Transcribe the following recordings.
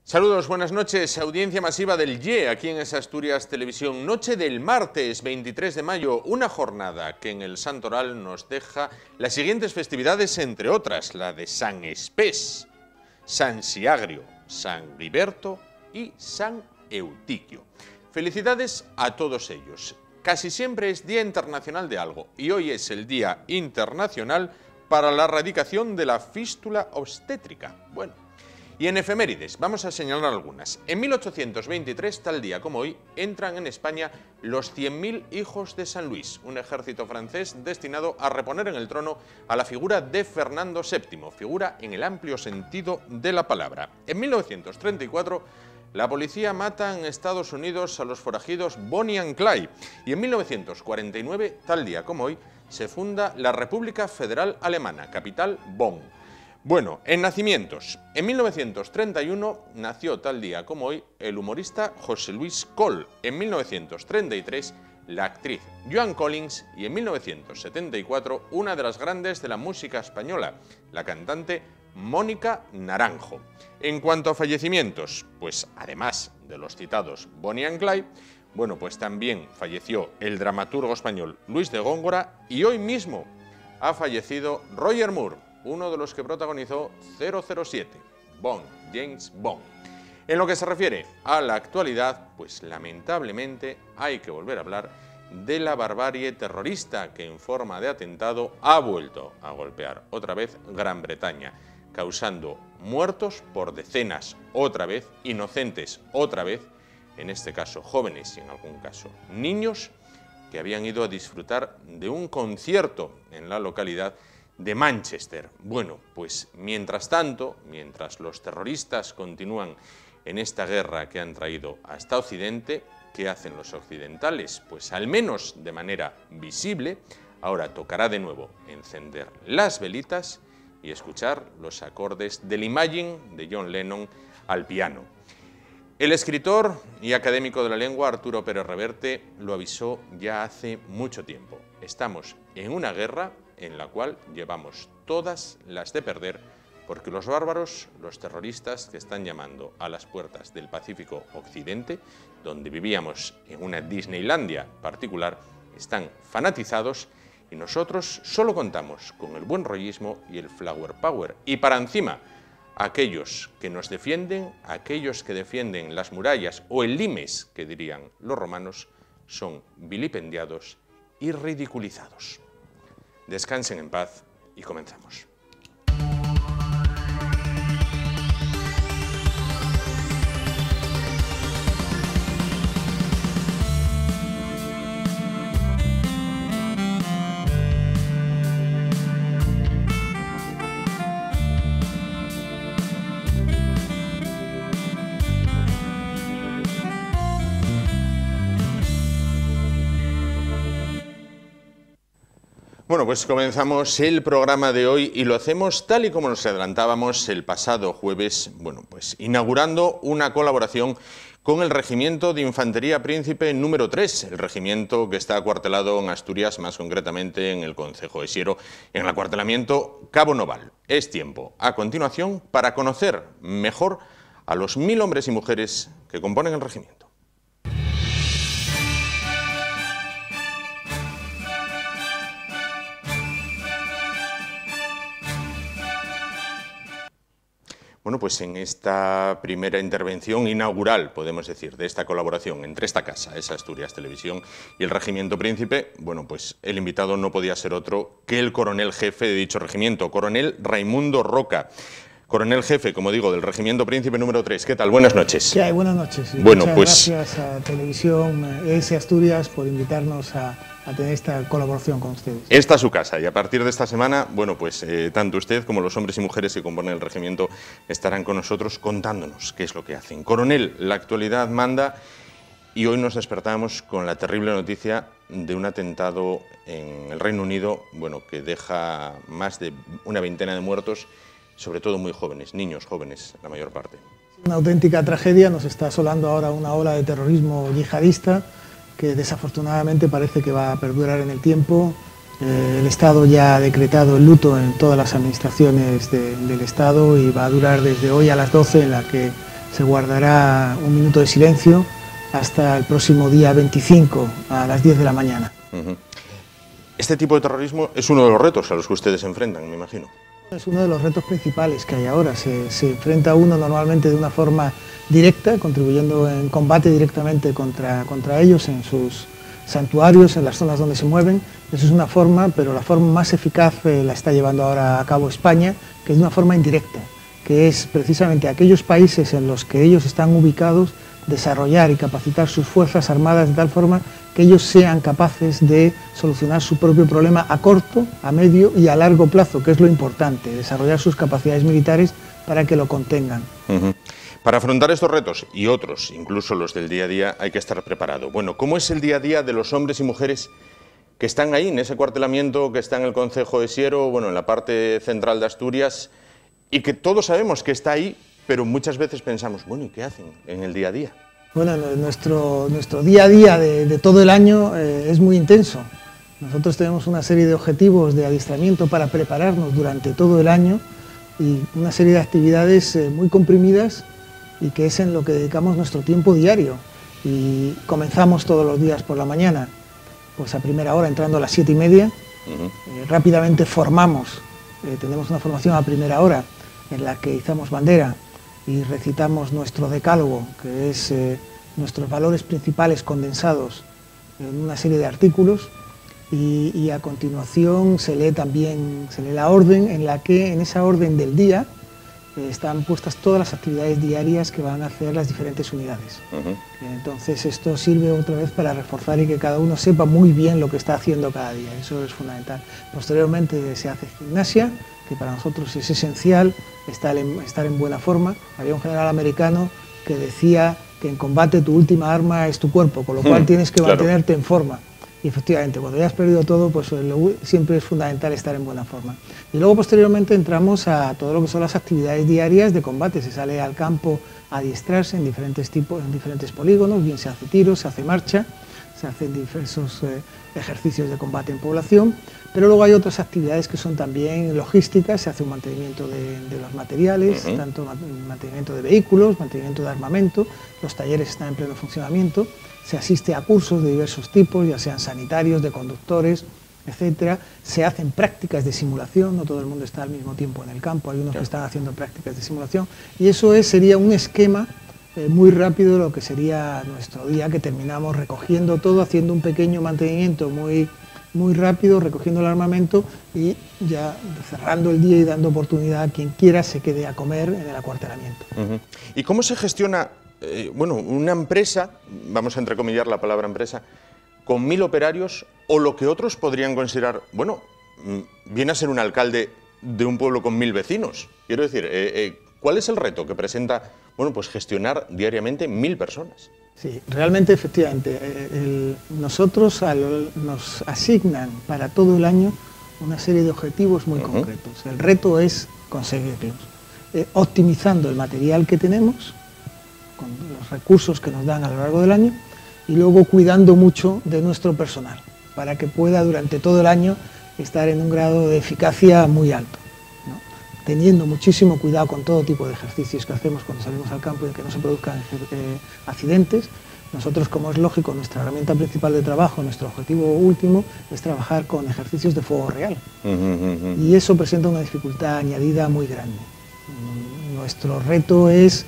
Saludos, buenas noches. Audiencia masiva del YE aquí en Asturias Televisión. Noche del martes 23 de mayo, una jornada que en el Santoral nos deja las siguientes festividades, entre otras, la de San Espés, San Siagrio, San Riberto y San Eutiquio. Felicidades a todos ellos. Casi siempre es Día Internacional de algo y hoy es el Día Internacional para la erradicación de la fístula obstétrica. Bueno, y en efemérides vamos a señalar algunas. En 1823, tal día como hoy, entran en España los 100.000 hijos de San Luis, un ejército francés destinado a reponer en el trono a la figura de Fernando VII, figura en el amplio sentido de la palabra. En 1934, la policía mata en Estados Unidos a los forajidos Bonnie and Clyde, y en 1949, tal día como hoy, se funda la República Federal Alemana, capital Bonn. Bueno, en nacimientos, en 1931 nació tal día como hoy el humorista José Luis Coll, en 1933 la actriz Joan Collins y en 1974 una de las grandes de la música española, la cantante Mónica Naranjo. En cuanto a fallecimientos, pues además de los citados Bonnie and Clyde, bueno, pues también falleció el dramaturgo español Luis de Góngora y hoy mismo ha fallecido Roger Moore, uno de los que protagonizó 007, Bond, James Bond. En lo que se refiere a la actualidad, pues lamentablemente hay que volver a hablar de la barbarie terrorista que en forma de atentado ha vuelto a golpear otra vez Gran Bretaña, causando muertos por decenas, otra vez, inocentes otra vez, en este caso jóvenes y en algún caso niños, que habían ido a disfrutar de un concierto en la localidad de Manchester. Bueno, pues mientras tanto, mientras los terroristas continúan en esta guerra que han traído hasta Occidente, ¿qué hacen los occidentales? Pues al menos de manera visible, ahora tocará de nuevo encender las velitas y escuchar los acordes del Imagine de John Lennon al piano. El escritor y académico de la lengua Arturo Pérez Reverte lo avisó ya hace mucho tiempo. Estamos en una guerra en la cual llevamos todas las de perder, porque los bárbaros, los terroristas que están llamando a las puertas del Pacífico Occidente, donde vivíamos en una Disneylandia particular, están fanatizados y nosotros solo contamos con el buen rollismo y el flower power. Y para encima, aquellos que nos defienden, aquellos que defienden las murallas o el limes, que dirían los romanos, son vilipendiados y ridiculizados. Descansen en paz y comenzamos. Bueno, pues comenzamos el programa de hoy y lo hacemos tal y como nos adelantábamos el pasado jueves, bueno, pues inaugurando una colaboración con el Regimiento de Infantería Príncipe número 3, el regimiento que está acuartelado en Asturias, más concretamente en el concejo de Siero, en el acuartelamiento Cabo Noval. Es tiempo, a continuación, para conocer mejor a los 1000 hombres y mujeres que componen el regimiento. Bueno, pues en esta primera intervención inaugural, podemos decir, de esta colaboración entre esta casa, es Asturias Televisión, y el Regimiento Príncipe, bueno, pues el invitado no podía ser otro que el coronel jefe de dicho regimiento, coronel Raimundo Roca. Coronel jefe, como digo, del Regimiento Príncipe número 3. ¿Qué tal? Buenas noches. ¿Qué hay? Buenas noches. Bueno, muchas pues gracias a Televisión ES Asturias por invitarnos a tener esta colaboración con ustedes. Esta es su casa y a partir de esta semana, bueno, pues tanto usted como los hombres y mujeres que componen el regimiento estarán con nosotros contándonos qué es lo que hacen. Coronel, la actualidad manda y hoy nos despertamos con la terrible noticia de un atentado en el Reino Unido, bueno, que deja más de una veintena de muertos, sobre todo muy jóvenes, niños jóvenes, la mayor parte. Una auténtica tragedia, nos está asolando ahora una ola de terrorismo yihadista que desafortunadamente parece que va a perdurar en el tiempo. El Estado ya ha decretado el luto en todas las administraciones del Estado y va a durar desde hoy a las 12, en la que se guardará un minuto de silencio hasta el próximo día 25 a las 10 de la mañana. Este tipo de terrorismo es uno de los retos a los que ustedes se enfrentan, me imagino. Es uno de los retos principales que hay ahora. Se enfrenta uno normalmente de una forma directa, contribuyendo en combate directamente contra ellos en sus santuarios, en las zonas donde se mueven. Eso es una forma, pero la forma más eficaz la está llevando ahora a cabo España, que es de una forma indirecta, que es precisamente aquellos países en los que ellos están ubicados, desarrollar y capacitar sus fuerzas armadas de tal forma que ellos sean capaces de solucionar su propio problema a corto, a medio y a largo plazo, que es lo importante, desarrollar sus capacidades militares para que lo contengan. Para afrontar estos retos y otros, incluso los del día a día, hay que estar preparado. Bueno, ¿cómo es el día a día de los hombres y mujeres que están ahí, en ese cuartelamiento que está en el concejo de Siero, bueno, en la parte central de Asturias, y que todos sabemos que está ahí, pero muchas veces pensamos, bueno, ¿y qué hacen en el día a día? Bueno, nuestro día a día de todo el año es muy intenso. Nosotros tenemos una serie de objetivos de adiestramiento para prepararnos durante todo el año y una serie de actividades muy comprimidas y que es en lo que dedicamos nuestro tiempo diario. Y comenzamos todos los días por la mañana, pues a primera hora, entrando a las 7:30, rápidamente formamos, tenemos una formación a primera hora en la que izamos bandera y recitamos nuestro decálogo, que es nuestros valores principales condensados en una serie de artículos, y a continuación se lee la orden, en la que en esa orden del día están puestas todas las actividades diarias que van a hacer las diferentes unidades. Entonces esto sirve otra vez para reforzar y que cada uno sepa muy bien lo que está haciendo cada día, eso es fundamental. Posteriormente se hace gimnasia, que para nosotros es esencial estar en buena forma. Había un general americano que decía que en combate tu última arma es tu cuerpo, con lo cual tienes que mantenerte en forma. Y efectivamente, cuando ya has perdido todo, pues siempre es fundamental estar en buena forma. Y luego posteriormente entramos a todo lo que son las actividades diarias de combate. Se sale al campo a adiestrarse en diferentes polígonos, bien se hace tiro, se hace marcha, se hacen diversos ejercicios de combate en población, pero luego hay otras actividades que son también logísticas. Se hace un mantenimiento de los materiales, tanto mantenimiento de vehículos, mantenimiento de armamento, los talleres están en pleno funcionamiento, se asiste a cursos de diversos tipos, ya sean sanitarios, de conductores, etcétera. Se hacen prácticas de simulación, no todo el mundo está al mismo tiempo en el campo, hay unos que están haciendo prácticas de simulación, y eso sería un esquema muy rápido de lo que sería nuestro día, que terminamos recogiendo todo, haciendo un pequeño mantenimiento muy rápido, recogiendo el armamento y ya cerrando el día y dando oportunidad a quien quiera se quede a comer en el acuartelamiento. ¿Y cómo se gestiona una empresa, vamos a entrecomillar la palabra empresa, con 1000 operarios, o lo que otros podrían considerar, bueno, viene a ser un alcalde de un pueblo con 1000 vecinos? Quiero decir, ¿cuál es el reto que presenta, bueno, pues gestionar diariamente 1000 personas? Sí, realmente, efectivamente, nosotros nos asignan para todo el año una serie de objetivos muy concretos. El reto es conseguirlos, optimizando el material que tenemos, con los recursos que nos dan a lo largo del año, y luego cuidando mucho de nuestro personal, para que pueda durante todo el año estar en un grado de eficacia muy alto, ¿no? Teniendo muchísimo cuidado con todo tipo de ejercicios que hacemos cuando salimos al campo y que no se produzcan accidentes. Nosotros, como es lógico, nuestra herramienta principal de trabajo, nuestro objetivo último, es trabajar con ejercicios de fuego real. Y eso presenta una dificultad añadida muy grande. Nuestro reto es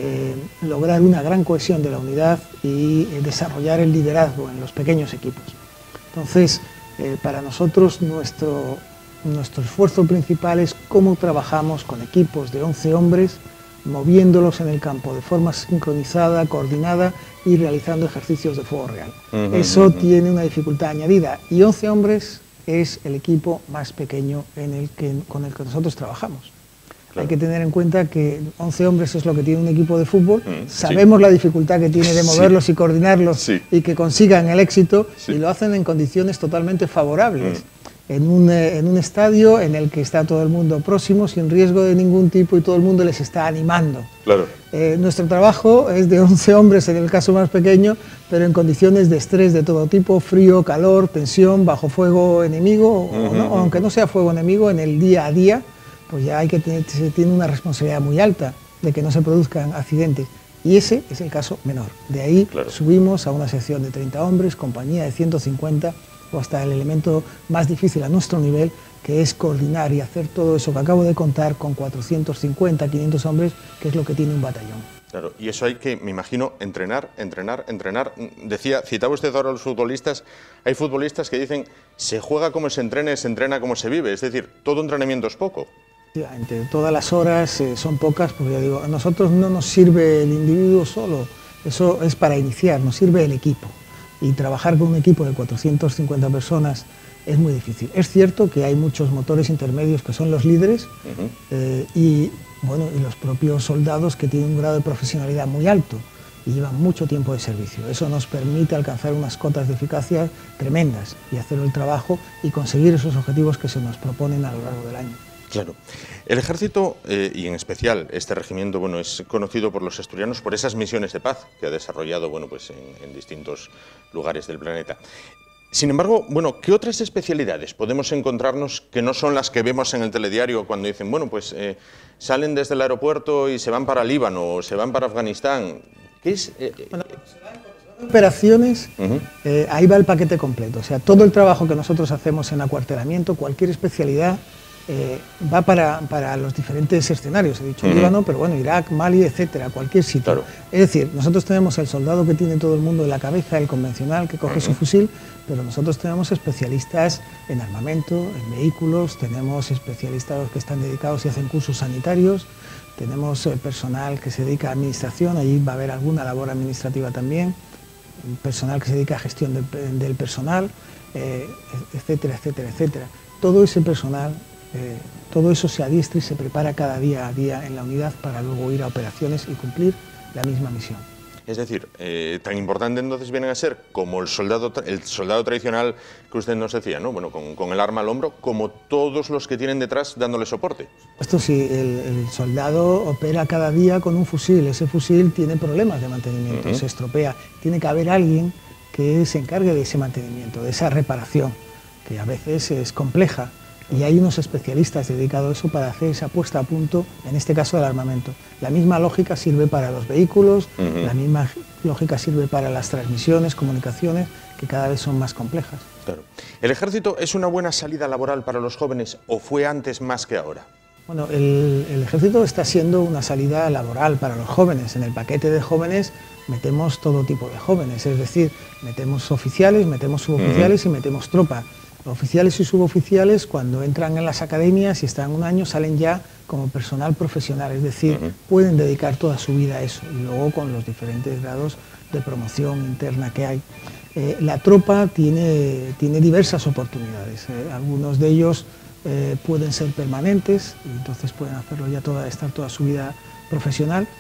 lograr una gran cohesión de la unidad y desarrollar el liderazgo en los pequeños equipos. Entonces, para nosotros nuestro esfuerzo principal es cómo trabajamos con equipos de 11 hombres, moviéndolos en el campo de forma sincronizada, coordinada y realizando ejercicios de fuego real. Eso tiene una dificultad añadida, y 11 hombres es el equipo más pequeño con el que nosotros trabajamos. Hay que tener en cuenta que 11 hombres es lo que tiene un equipo de fútbol, sabemos la dificultad que tiene de moverlos y coordinarlos y que consigan el éxito, y lo hacen en condiciones totalmente favorables, en un estadio en el que está todo el mundo próximo, sin riesgo de ningún tipo, y todo el mundo les está animando. Claro. Nuestro trabajo es de 11 hombres en el caso más pequeño, pero en condiciones de estrés de todo tipo, frío, calor, tensión, bajo fuego enemigo, aunque no sea fuego enemigo, en el día a día, pues ya se tiene una responsabilidad muy alta. de que no se produzcan accidentes. Y ese es el caso menor. De ahí subimos a una sección de 30 hombres, compañía de 150, o hasta el elemento más difícil a nuestro nivel, que es coordinar y hacer todo eso que acabo de contar con 450, 500 hombres, que es lo que tiene un batallón. Claro, y eso hay que, me imagino, entrenar. Decía, citaba usted ahora a los futbolistas, hay futbolistas que dicen, se juega como se entrena como se vive, es decir, todo entrenamiento es poco. Todas las horas son pocas, porque ya digo, a nosotros no nos sirve el individuo solo, eso es para iniciar, nos sirve el equipo. Y trabajar con un equipo de 450 personas es muy difícil. Es cierto que hay muchos motores intermedios que son los líderes y los propios soldados que tienen un grado de profesionalidad muy alto y llevan mucho tiempo de servicio. Eso nos permite alcanzar unas cotas de eficacia tremendas y hacer el trabajo y conseguir esos objetivos que se nos proponen a lo largo del año. Claro. El ejército, y en especial este regimiento, es conocido por los asturianos por esas misiones de paz que ha desarrollado en distintos lugares del planeta. Sin embargo, ¿qué otras especialidades podemos encontrarnos que no son las que vemos en el telediario cuando dicen, salen desde el aeropuerto y se van para Líbano o se van para Afganistán? ¿Qué es? Operaciones, ahí va el paquete completo. O sea, todo el trabajo que nosotros hacemos en acuartelamiento, cualquier especialidad, va para los diferentes escenarios. He dicho Líbano, pero Irak, Mali, etcétera, cualquier sitio. Claro. Es decir, nosotros tenemos el soldado que tiene todo el mundo en la cabeza, el convencional, que coge su fusil, pero nosotros tenemos especialistas en armamento, en vehículos, tenemos especialistas que están dedicados y hacen cursos sanitarios, tenemos personal que se dedica a administración, allí va a haber alguna labor administrativa también, personal que se dedica a gestión del personal, etcétera, etcétera, etcétera. Todo ese personal, todo eso se adiestra y se prepara cada día a día en la unidad para luego ir a operaciones y cumplir la misma misión. Es decir, tan importante entonces vienen a ser como el soldado tradicional que usted nos decía, ¿no? Con el arma al hombro, como todos los que tienen detrás dándole soporte. Esto sí, el soldado opera cada día con un fusil, ese fusil tiene problemas de mantenimiento, se estropea, tiene que haber alguien que se encargue de ese mantenimiento, de esa reparación, que a veces es compleja. Y hay unos especialistas dedicados a eso para hacer esa puesta a punto, en este caso del armamento. La misma lógica sirve para los vehículos, la misma lógica sirve para las transmisiones, comunicaciones, que cada vez son más complejas. Claro. ¿El ejército es una buena salida laboral para los jóvenes o fue antes más que ahora? Bueno, el ejército está siendo una salida laboral para los jóvenes. En el paquete de jóvenes metemos todo tipo de jóvenes, es decir, metemos oficiales, metemos suboficiales y metemos tropa. Oficiales y suboficiales, cuando entran en las academias y están un año, salen ya como personal profesional, es decir, pueden dedicar toda su vida a eso, y luego con los diferentes grados de promoción interna que hay. La tropa tiene diversas oportunidades, algunos de ellos pueden ser permanentes, y entonces pueden hacerlo ya estar toda su vida profesional.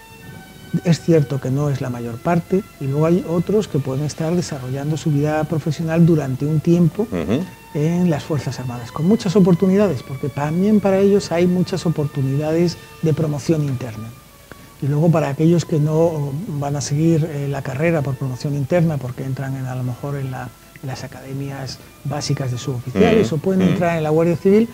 Es cierto que no es la mayor parte, y luego hay otros que pueden estar desarrollando su vida profesional durante un tiempo en las Fuerzas Armadas, con muchas oportunidades, porque también para ellos hay muchas oportunidades de promoción interna. Y luego para aquellos que no van a seguir la carrera por promoción interna, porque entran a lo mejor en las academias básicas de suboficiales o pueden entrar en la Guardia Civil,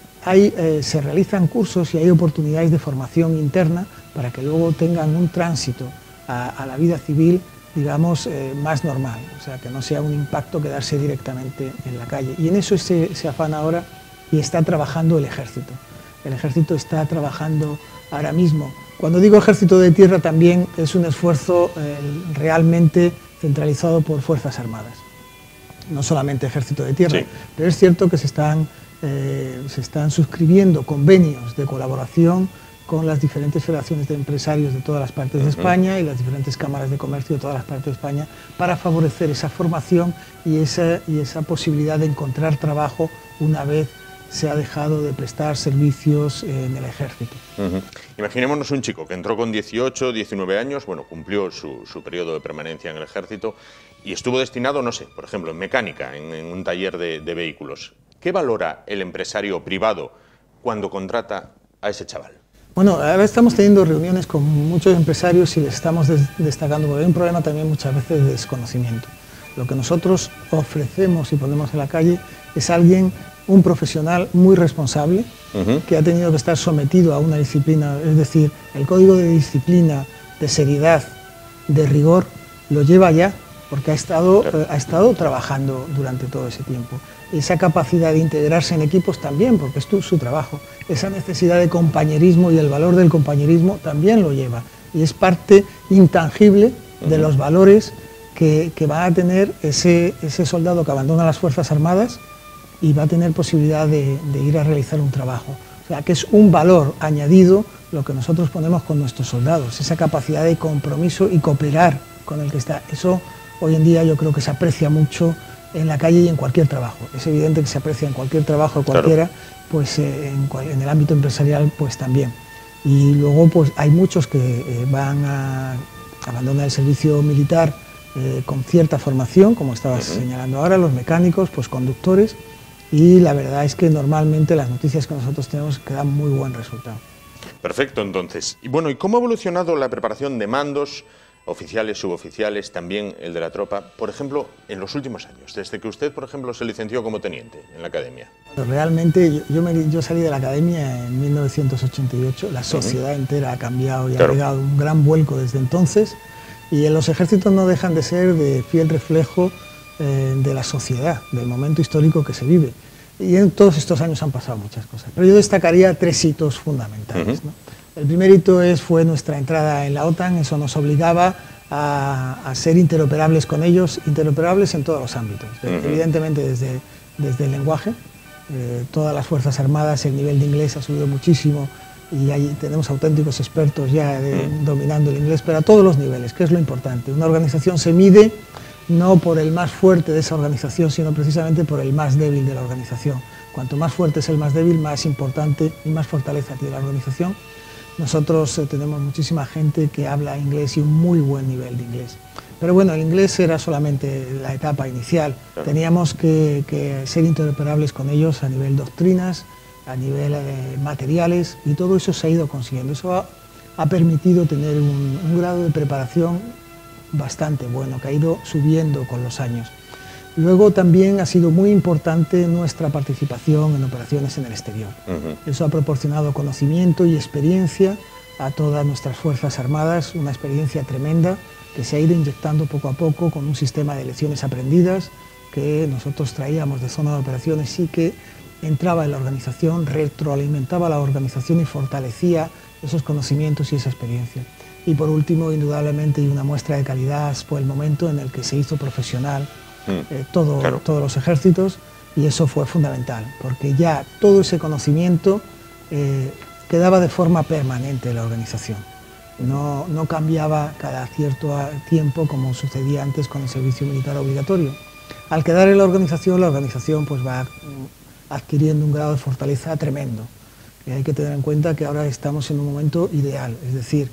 se realizan cursos y hay oportunidades de formación interna para que luego tengan un tránsito a la vida civil, digamos, más normal, o sea, que no sea un impacto quedarse directamente en la calle. Y en eso se afana ahora y está trabajando el ejército. El ejército está trabajando ahora mismo. Cuando digo ejército de tierra también es un esfuerzo realmente centralizado por Fuerzas Armadas. No solamente ejército de tierra, pero es cierto que se están suscribiendo convenios de colaboración con las diferentes federaciones de empresarios de todas las partes de España y las diferentes cámaras de comercio de todas las partes de España para favorecer esa formación y esa posibilidad de encontrar trabajo una vez se ha dejado de prestar servicios en el ejército. Imaginémonos un chico que entró con 18, 19 años, cumplió su periodo de permanencia en el ejército y estuvo destinado, no sé, por ejemplo, en mecánica, en un taller de vehículos. ¿Qué valora el empresario privado cuando contrata a ese chaval? Bueno, ahora estamos teniendo reuniones con muchos empresarios y les estamos destacando, porque hay un problema también muchas veces de desconocimiento. Lo que nosotros ofrecemos y ponemos en la calle es alguien un profesional muy responsable, que ha tenido que estar sometido a una disciplina, es decir, el código de disciplina, de seriedad, de rigor, lo lleva ya, porque ha estado trabajando durante todo ese tiempo. Esa capacidad de integrarse en equipos también, porque es su trabajo. Esa necesidad de compañerismo y el valor del compañerismo también lo lleva. Y es parte intangible de los valores que va a tener ese soldado que abandona las Fuerzas Armadas y va a tener posibilidad de ir a realizar un trabajo. O sea, que es un valor añadido lo que nosotros ponemos con nuestros soldados, esa capacidad de compromiso y cooperar con el que está. Eso hoy en día yo creo que se aprecia mucho en la calle y en cualquier trabajo. Es evidente que se aprecia en cualquier trabajo cualquiera, pues en el ámbito empresarial pues también. Y luego pues hay muchos que van a abandonar el servicio militar con cierta formación, como estabas señalando ahora, los mecánicos, pues conductores, y la verdad es que normalmente las noticias que nosotros tenemos que dan muy buen resultado. Perfecto, entonces. Y bueno, ¿y cómo ha evolucionado la preparación de mandos, oficiales, suboficiales, también el de la tropa, por ejemplo, en los últimos años, desde que usted, por ejemplo, se licenció como teniente en la academia? Realmente yo salí de la academia en 1988, la sociedad entera ha cambiado y ha pegado un gran vuelco desde entonces, y en los ejércitos no dejan de ser de fiel reflejo de la sociedad, del momento histórico que se vive. Y en todos estos años han pasado muchas cosas, pero yo destacaría 3 hitos fundamentales, ¿no? El primer hito fue nuestra entrada en la OTAN. Eso nos obligaba a ser interoperables con ellos, interoperables en todos los ámbitos. Evidentemente desde el lenguaje, todas las Fuerzas Armadas, el nivel de inglés ha subido muchísimo y ahí tenemos auténticos expertos ya dominando el inglés, pero a todos los niveles, que es lo importante. Una organización se mide no por el más fuerte de esa organización, sino precisamente por el más débil de la organización. Cuanto más fuerte es el más débil, más importante y más fortaleza tiene la organización. Nosotros tenemos muchísima gente que habla inglés y un muy buen nivel de inglés. Pero bueno, el inglés era solamente la etapa inicial. Teníamos que ser interoperables con ellos a nivel doctrinas, a nivel materiales, y todo eso se ha ido consiguiendo. Eso ha permitido tener un grado de preparación bastante bueno, que ha ido subiendo con los años. Luego también ha sido muy importante nuestra participación en operaciones en el exterior. Eso ha proporcionado conocimiento y experiencia a todas nuestras Fuerzas Armadas, una experiencia tremenda que se ha ido inyectando poco a poco con un sistema de lecciones aprendidas que nosotros traíamos de zona de operaciones y que entraba en la organización, retroalimentaba la organización y fortalecía esos conocimientos y esa experiencia. Y por último, indudablemente, y una muestra de calidad, fue el momento en el que se hizo profesional todos los ejércitos, y eso fue fundamental, porque ya todo ese conocimiento quedaba de forma permanente en la organización. No cambiaba cada cierto tiempo como sucedía antes con el servicio militar obligatorio. Al quedar en la organización pues va adquiriendo un grado de fortaleza tremendo. Y hay que tener en cuenta que ahora estamos en un momento ideal, es decir,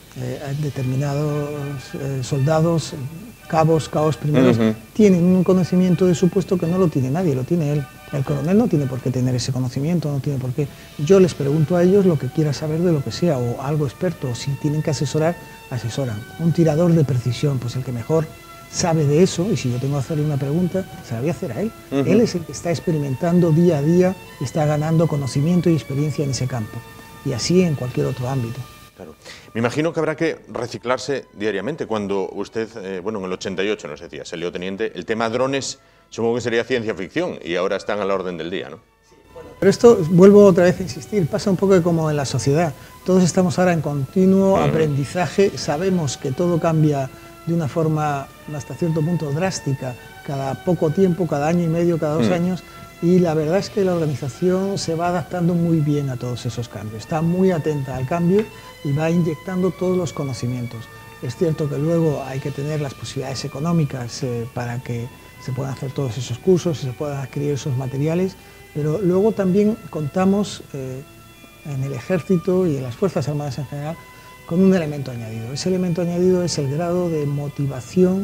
determinados soldados, cabos primeros, tienen un conocimiento de su puesto que no lo tiene nadie, lo tiene él. El coronel no tiene por qué tener ese conocimiento, no tiene por qué. Yo les pregunto a ellos lo que quiera saber de lo que sea, o algo experto, o si tienen que asesorar, asesoran. Un tirador de precisión, pues el que mejor sabe de eso, y si yo tengo que hacerle una pregunta, se la voy a hacer a él. Él es el que está experimentando día a día, está ganando conocimiento y experiencia en ese campo, y así en cualquier otro ámbito. Claro. Me imagino que habrá que reciclarse diariamente. Cuando usted, bueno, en el 88 nos decía, salió teniente, el tema drones supongo que sería ciencia ficción y ahora están a la orden del día, ¿no? Sí, bueno, pero esto, vuelvo otra vez a insistir, pasa un poco como en la sociedad. Todos estamos ahora en continuo aprendizaje, sabemos que todo cambia de una forma hasta cierto punto drástica, cada poco tiempo, cada año y medio, cada 2 años, y la verdad es que la organización se va adaptando muy bien a todos esos cambios, está muy atenta al cambio y va inyectando todos los conocimientos. Es cierto que luego hay que tener las posibilidades económicas para que se puedan hacer todos esos cursos, se puedan adquirir esos materiales, pero luego también contamos en el Ejército y en las Fuerzas Armadas en general con un elemento añadido. Ese elemento añadido es el grado de motivación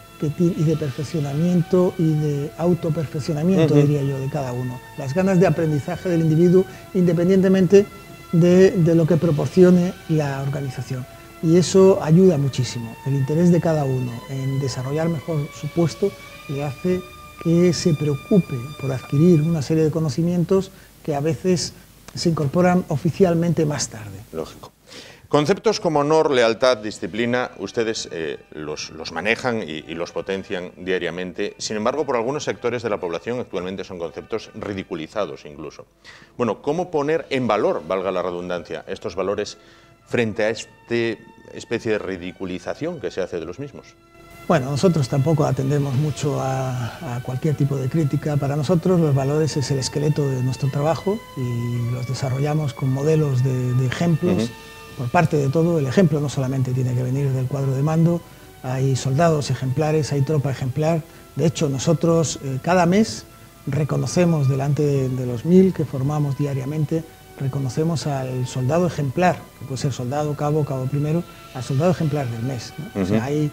y de perfeccionamiento y de autoperfeccionamiento, diría yo, de cada uno. Las ganas de aprendizaje del individuo independientemente de lo que proporcione la organización. Y eso ayuda muchísimo. El interés de cada uno en desarrollar mejor su puesto le hace que se preocupe por adquirir una serie de conocimientos que a veces se incorporan oficialmente más tarde. Lógico. Conceptos como honor, lealtad, disciplina, ustedes los manejan y los potencian diariamente. Sin embargo, por algunos sectores de la población actualmente son conceptos ridiculizados incluso. Bueno, ¿cómo poner en valor, valga la redundancia, estos valores frente a esta especie de ridiculización que se hace de los mismos? Bueno, nosotros tampoco atendemos mucho a cualquier tipo de crítica. Para nosotros los valores es el esqueleto de nuestro trabajo y los desarrollamos con modelos de ejemplos. Por parte de todo, el ejemplo no solamente tiene que venir del cuadro de mando, hay soldados ejemplares, hay tropa ejemplar. De hecho, nosotros cada mes reconocemos delante de los 1000 que formamos diariamente, reconocemos al soldado ejemplar, que puede ser soldado, cabo primero, al soldado ejemplar del mes, ¿no? O sea, hay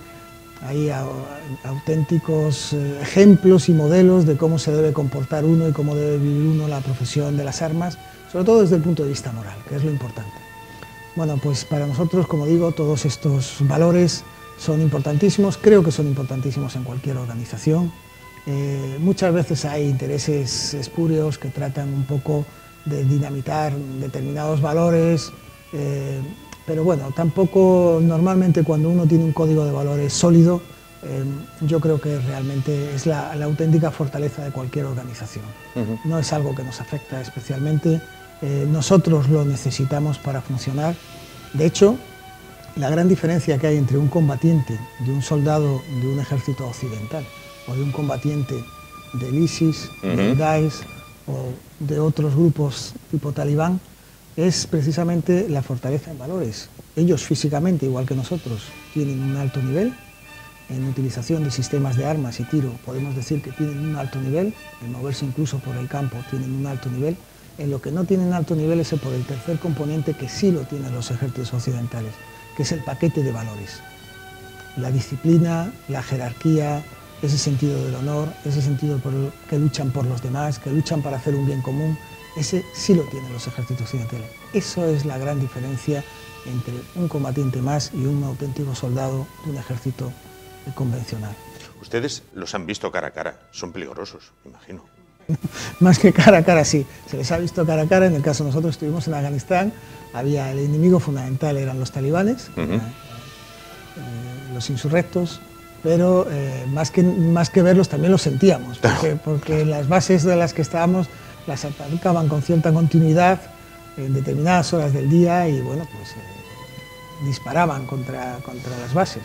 auténticos ejemplos y modelos de cómo se debe comportar uno y cómo debe vivir uno la profesión de las armas, sobre todo desde el punto de vista moral, que es lo importante. Bueno, pues para nosotros, como digo, todos estos valores son importantísimos, creo que son importantísimos en cualquier organización. Muchas veces hay intereses espurios que tratan un poco de dinamitar determinados valores, pero bueno, tampoco normalmente cuando uno tiene un código de valores sólido, yo creo que realmente es la auténtica fortaleza de cualquier organización. No es algo que nos afecta especialmente. Nosotros lo necesitamos para funcionar. De hecho, la gran diferencia que hay entre un combatiente de un soldado de un ejército occidental o de un combatiente del ISIS, del Daesh o de otros grupos tipo talibán es precisamente la fortaleza en valores. Ellos físicamente, igual que nosotros, tienen un alto nivel. En utilización de sistemas de armas y tiro podemos decir que tienen un alto nivel, en moverse incluso por el campo tienen un alto nivel. En lo que no tienen alto nivel es por el tercer componente que sí lo tienen los ejércitos occidentales, que es el paquete de valores. La disciplina, la jerarquía, ese sentido del honor, ese sentido que luchan por los demás, que luchan para hacer un bien común, ese sí lo tienen los ejércitos occidentales. Eso es la gran diferencia entre un combatiente más y un auténtico soldado de un ejército convencional. Ustedes los han visto cara a cara, son peligrosos, me imagino. Más que cara a cara, sí. Se les ha visto cara a cara. En el caso nosotros estuvimos en Afganistán, había el enemigo fundamental, eran los talibanes, los insurrectos, pero más que verlos también los sentíamos, porque las bases de las que estábamos las atacaban con cierta continuidad en determinadas horas del día y bueno, pues disparaban contra las bases.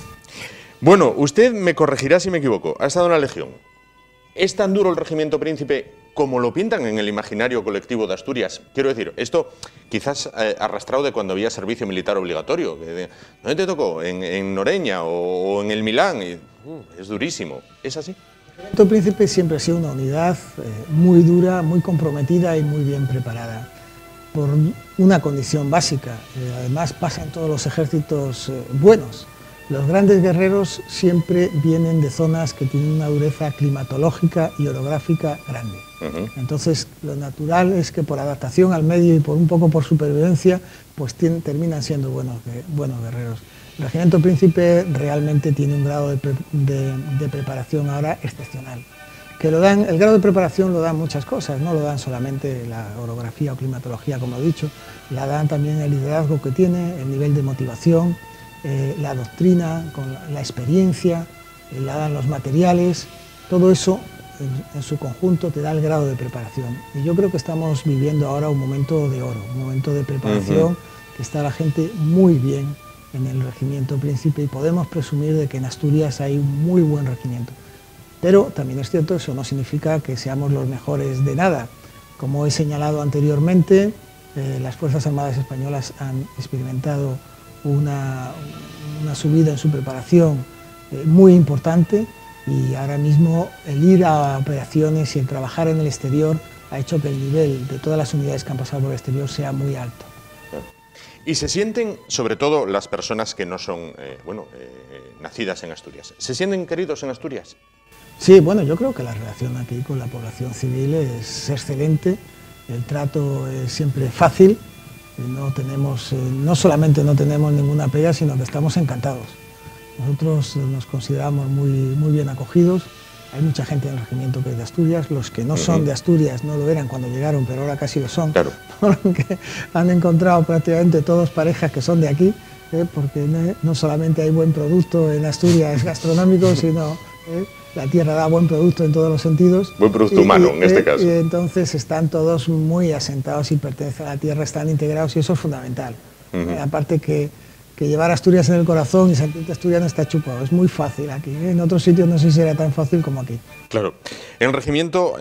Bueno, usted me corregirá si me equivoco, ha estado en la Legión. ¿Es tan duro el regimiento Príncipe como lo pintan en el imaginario colectivo de Asturias? Quiero decir, esto quizás arrastrado de cuando había servicio militar obligatorio. ¿Dónde te tocó? ¿En Noreña o en el Milán? Es durísimo. ¿Es así? El regimiento Príncipe siempre ha sido una unidad muy dura, muy comprometida y muy bien preparada. Por una condición básica. Además pasa en todos los ejércitos buenos. Los grandes guerreros siempre vienen de zonas que tienen una dureza climatológica y orográfica grande. Entonces, lo natural es que por adaptación al medio y por un poco por supervivencia, pues terminan siendo buenos guerreros. El Regimiento Príncipe realmente tiene un grado de preparación ahora excepcional. Que lo dan, el grado de preparación lo dan muchas cosas, no lo dan solamente la orografía o climatología, como he dicho, la dan también el liderazgo que tiene, el nivel de motivación, la doctrina, con la experiencia, la dan los materiales, todo eso en su conjunto te da el grado de preparación. Y yo creo que estamos viviendo ahora un momento de oro, un momento de preparación, que está la gente muy bien en el Regimiento Príncipe y podemos presumir de que en Asturias hay un muy buen regimiento. Pero también es cierto, eso no significa que seamos los mejores de nada. Como he señalado anteriormente, las Fuerzas Armadas Españolas han experimentado una subida en su preparación muy importante y ahora mismo el ir a operaciones y el trabajar en el exterior ha hecho que el nivel de todas las unidades que han pasado por el exterior sea muy alto. Y se sienten, sobre todo las personas que no son nacidas en Asturias, ¿se sienten queridos en Asturias? Sí, bueno, yo creo que la relación aquí con la población civil es excelente, el trato es siempre fácil. No solamente no tenemos ninguna pega, sino que estamos encantados. Nosotros nos consideramos muy bien acogidos Hay mucha gente en el regimiento que es de Asturias, los que no son de Asturias no lo eran cuando llegaron, pero ahora casi lo son, claro, porque han encontrado prácticamente todos parejas que son de aquí, porque no solamente hay buen producto en Asturias gastronómico, sino la tierra da buen producto en todos los sentidos. Buen producto humano, en este caso. Y entonces están todos muy asentados y pertenecen a la tierra, están integrados y eso es fundamental. Aparte que llevar Asturias en el corazón y sentirte asturiano está chupado, es muy fácil aquí, en otros sitios no sé si será tan fácil como aquí. Claro, el regimiento,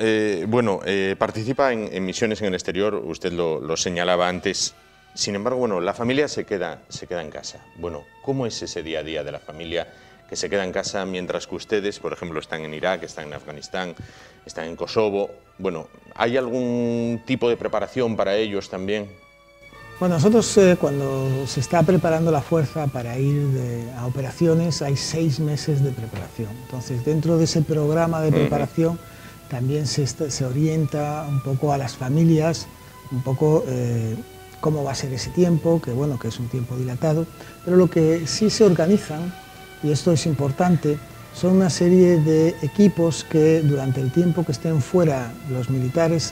participa en misiones en el exterior, usted lo señalaba antes, sin embargo, bueno, la familia se queda en casa. Bueno, ¿cómo es ese día a día de la familia que se queda en casa mientras que ustedes, por ejemplo, están en Irak, están en Afganistán, están en Kosovo? Bueno, ¿hay algún tipo de preparación para ellos también? Bueno, nosotros cuando se está preparando la fuerza para ir a operaciones hay 6 meses de preparación. Entonces, dentro de ese programa de preparación también se orienta un poco a las familias, un poco cómo va a ser ese tiempo, que bueno, que es un tiempo dilatado, pero lo que sí se organizan, y esto es importante, son una serie de equipos que durante el tiempo que estén fuera los militares,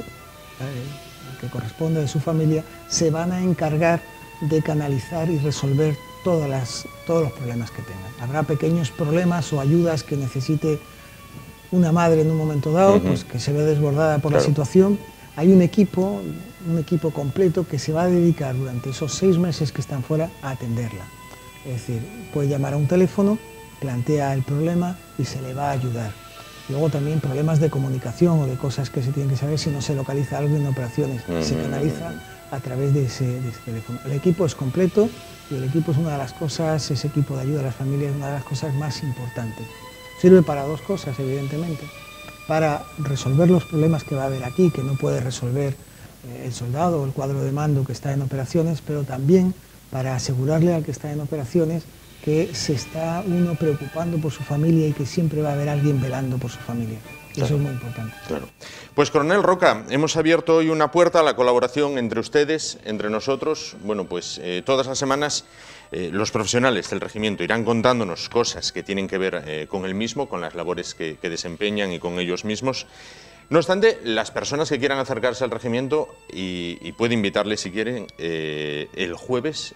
que corresponde de su familia, se van a encargar de canalizar y resolver todos los problemas que tengan. Habrá pequeños problemas o ayudas que necesite una madre en un momento dado, pues que se ve desbordada por la situación. Hay un equipo completo que se va a dedicar durante esos 6 meses que están fuera a atenderla. Es decir, puede llamar a un teléfono, plantea el problema y se le va a ayudar. Luego también problemas de comunicación o de cosas que se tienen que saber si no se localiza algo en operaciones, se canaliza a través de ese teléfono. El equipo es completo y el equipo es una de las cosas, ese equipo de ayuda a las familias es una de las cosas más importantes. Sirve para 2 cosas, evidentemente, para resolver los problemas que va a haber aquí, que no puede resolver el soldado o el cuadro de mando que está en operaciones, pero también para asegurarle al que está en operaciones que se está uno preocupando por su familia y que siempre va a haber alguien velando por su familia. Eso es muy importante. Claro. Pues, coronel Roca, hemos abierto hoy una puerta a la colaboración entre ustedes, entre nosotros. Bueno, pues todas las semanas los profesionales del regimiento irán contándonos cosas que tienen que ver con el mismo, con las labores que desempeñan y con ellos mismos. No obstante, las personas que quieran acercarse al regimiento, y puede invitarles si quieren, el jueves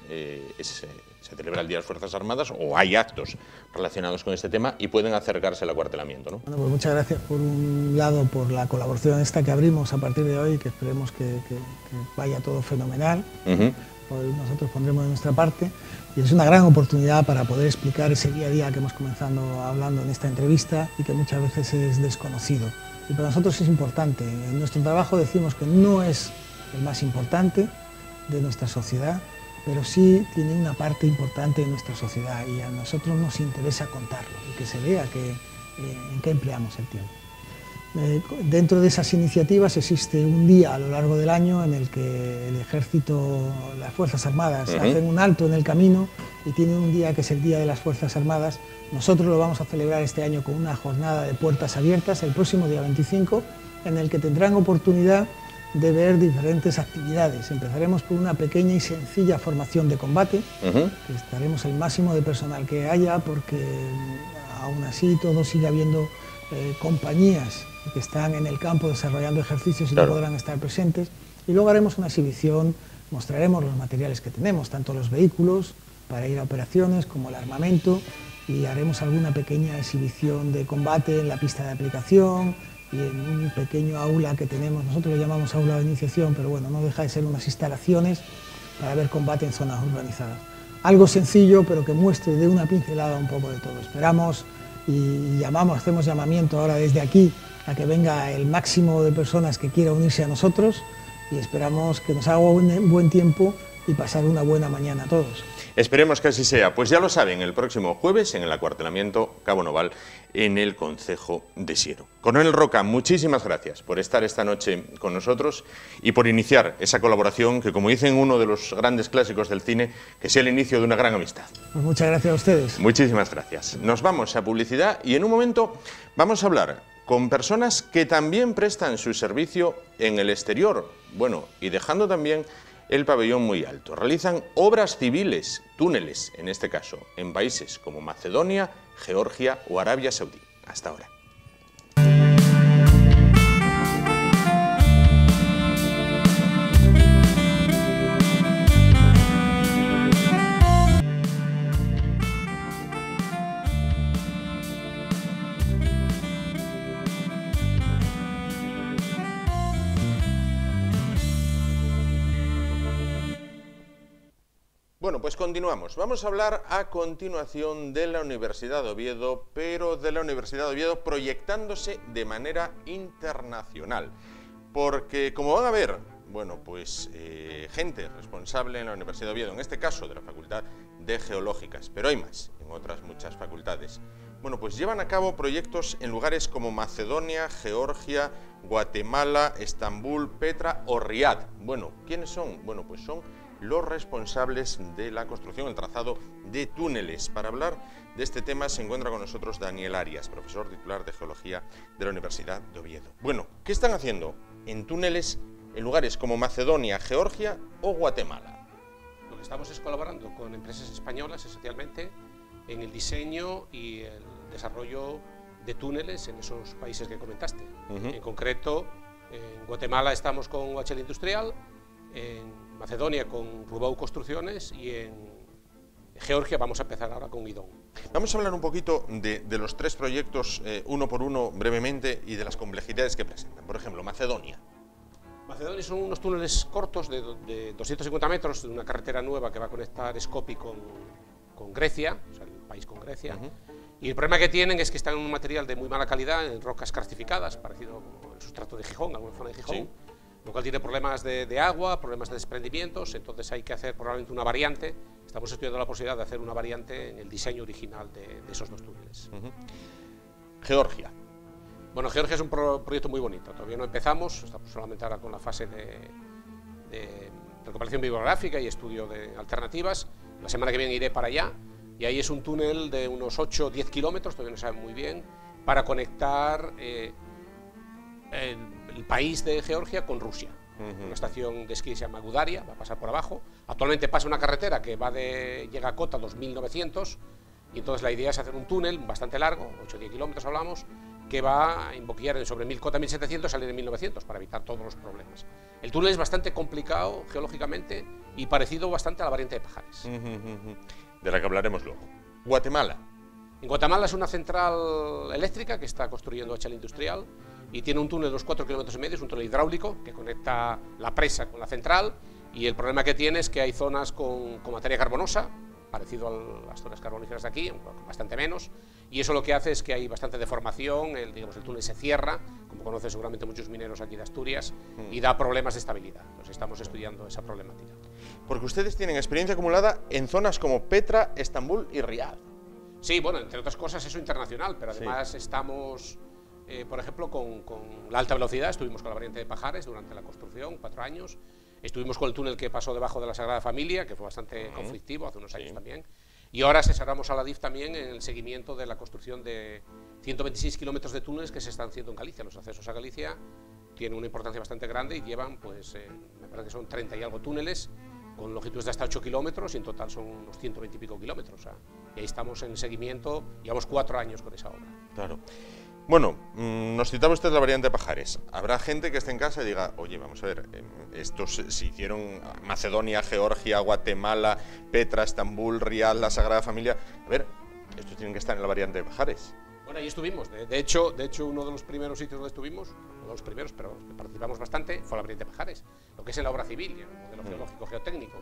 se celebra el Día de las Fuerzas Armadas, o hay actos relacionados con este tema, y pueden acercarse al acuartelamiento, ¿no? Bueno, pues muchas gracias por un lado por la colaboración esta que abrimos a partir de hoy, que esperemos que vaya todo fenomenal. Pues nosotros pondremos de nuestra parte, y es una gran oportunidad para poder explicar ese día a día que hemos comenzado hablando en esta entrevista y que muchas veces es desconocido. Y para nosotros es importante. En nuestro trabajo decimos que no es el más importante de nuestra sociedad, pero sí tiene una parte importante de nuestra sociedad y a nosotros nos interesa contarlo y que se vea en qué empleamos el tiempo. Dentro de esas iniciativas existe un día a lo largo del año en el que el Ejército, las Fuerzas Armadas hacen un alto en el camino y tienen un día que es el Día de las Fuerzas Armadas. Nosotros lo vamos a celebrar este año con una jornada de puertas abiertas el próximo día 25, en el que tendrán oportunidad de ver diferentes actividades. Empezaremos por una pequeña y sencilla formación de combate, que estaremos el máximo de personal que haya, porque aún así todo sigue habiendo compañías que están en el campo desarrollando ejercicios y no podrán estar presentes. Y luego haremos una exhibición, mostraremos los materiales que tenemos, tanto los vehículos para ir a operaciones como el armamento, y haremos alguna pequeña exhibición de combate en la pista de aplicación y en un pequeño aula que tenemos, nosotros lo llamamos aula de iniciación, pero bueno, no deja de ser unas instalaciones para ver combate en zonas urbanizadas. Algo sencillo, pero que muestre de una pincelada un poco de todo. Esperamos y hacemos llamamiento ahora desde aquí a que venga el máximo de personas que quiera unirse a nosotros, y esperamos que nos haga un buen tiempo y pasar una buena mañana a todos. Esperemos que así sea. Pues ya lo saben, el próximo jueves en el acuartelamiento Cabo Noval, en el concejo de Siero. Coronel Roca, muchísimas gracias por estar esta noche con nosotros y por iniciar esa colaboración que, como dicen uno de los grandes clásicos del cine, que sea el inicio de una gran amistad. Pues muchas gracias a ustedes. Muchísimas gracias. Nos vamos a publicidad y en un momento vamos a hablar con personas que también prestan su servicio en el exterior, bueno, y dejando también el pabellón muy alto. Realizan obras civiles, túneles, en este caso, en países como Macedonia, Georgia o Arabia Saudí. Hasta ahora. Bueno, pues continuamos. Vamos a hablar a continuación de la Universidad de Oviedo, pero de la Universidad de Oviedo proyectándose de manera internacional. Porque, como van a ver, bueno, pues gente responsable en la Universidad de Oviedo, en este caso de la Facultad de Geológicas, pero hay más, en otras muchas facultades. Bueno, pues llevan a cabo proyectos en lugares como Macedonia, Georgia, Guatemala, Estambul, Petra o Riad. Bueno, ¿quiénes son? Bueno, pues son los responsables de la construcción, el trazado de túneles. Para hablar de este tema se encuentra con nosotros Daniel Arias, profesor titular de Geología de la Universidad de Oviedo. Bueno, ¿qué están haciendo en túneles en lugares como Macedonia, Georgia o Guatemala? Lo que estamos es colaborando con empresas españolas, esencialmente, en el diseño y el desarrollo de túneles en esos países que comentaste. En concreto, en Guatemala estamos con OHL Industrial, en Macedonia con Rubau Construcciones y en Georgia vamos a empezar ahora con Idón. Vamos a hablar un poquito de los tres proyectos, uno por uno, brevemente, y de las complejidades que presentan. Por ejemplo, Macedonia. Macedonia son unos túneles cortos de 250 metros de una carretera nueva que va a conectar Skopje con Grecia, o sea, el país con Grecia. Y el problema que tienen es que están en un material de muy mala calidad, en rocas karstificadas, parecido como el sustrato de Gijón, alguna zona de Gijón. Sí. Lo cual tiene problemas de agua, problemas de desprendimientos, entonces hay que hacer probablemente una variante. Estamos estudiando la posibilidad de hacer una variante en el diseño original de esos dos túneles. Georgia. Bueno, Georgia es un proyecto muy bonito, todavía no empezamos, estamos solamente ahora con la fase de recopilación bibliográfica y estudio de alternativas. La semana que viene iré para allá y ahí es un túnel de unos 8 o 10 kilómetros, todavía no saben muy bien, para conectar el país de Georgia con Rusia. Una estación de esquí se llama Gudaria, va a pasar por abajo. Actualmente pasa una carretera que llega a cota 2.900 y entonces la idea es hacer un túnel bastante largo, 8 o 10 kilómetros hablamos, que va a inboquillar sobre 1.000 cota 1.700, salir en 1.900 para evitar todos los problemas. El túnel es bastante complicado geológicamente y parecido bastante a la variante de Pajares. De la que hablaremos luego. Guatemala. En Guatemala es una central eléctrica que está construyendo OHL Industrial y tiene un túnel de unos 4,5 kilómetros, es un túnel hidráulico que conecta la presa con la central y el problema que tiene es que hay zonas con materia carbonosa, parecido a las zonas carboníferas de aquí, bastante menos, y eso lo que hace es que hay bastante deformación, el túnel se cierra, como conocen seguramente muchos mineros aquí de Asturias, y da problemas de estabilidad. Entonces estamos estudiando esa problemática. Porque ustedes tienen experiencia acumulada en zonas como Petra, Estambul y Riad. Sí, bueno, entre otras cosas eso internacional, pero además estamos, por ejemplo, con la alta velocidad, estuvimos con la variante de Pajares durante la construcción, 4 años, estuvimos con el túnel que pasó debajo de la Sagrada Familia, que fue bastante conflictivo hace unos años también, y ahora asesoramos a la DIF también en el seguimiento de la construcción de 126 kilómetros de túneles que se están haciendo en Galicia. Los accesos a Galicia tienen una importancia bastante grande y llevan, pues, me parece que son 30 y algo túneles, con longitudes de hasta 8 kilómetros y en total son unos 120 y pico kilómetros. O sea, y ahí estamos en seguimiento, llevamos 4 años con esa obra. Claro. Bueno, nos citaba usted la variante de Pajares. Habrá gente que esté en casa y diga, oye, vamos a ver, estos se hicieron Macedonia, Georgia, Guatemala, Petra, Estambul, Riad, la Sagrada Familia. A ver, estos tienen que estar en la variante de Pajares. Bueno, ahí estuvimos. De hecho, uno de los primeros sitios donde estuvimos, uno de los primeros, pero participamos bastante, fue la variante de Pajares, lo que es en la obra civil, el modelo geológico geotécnico.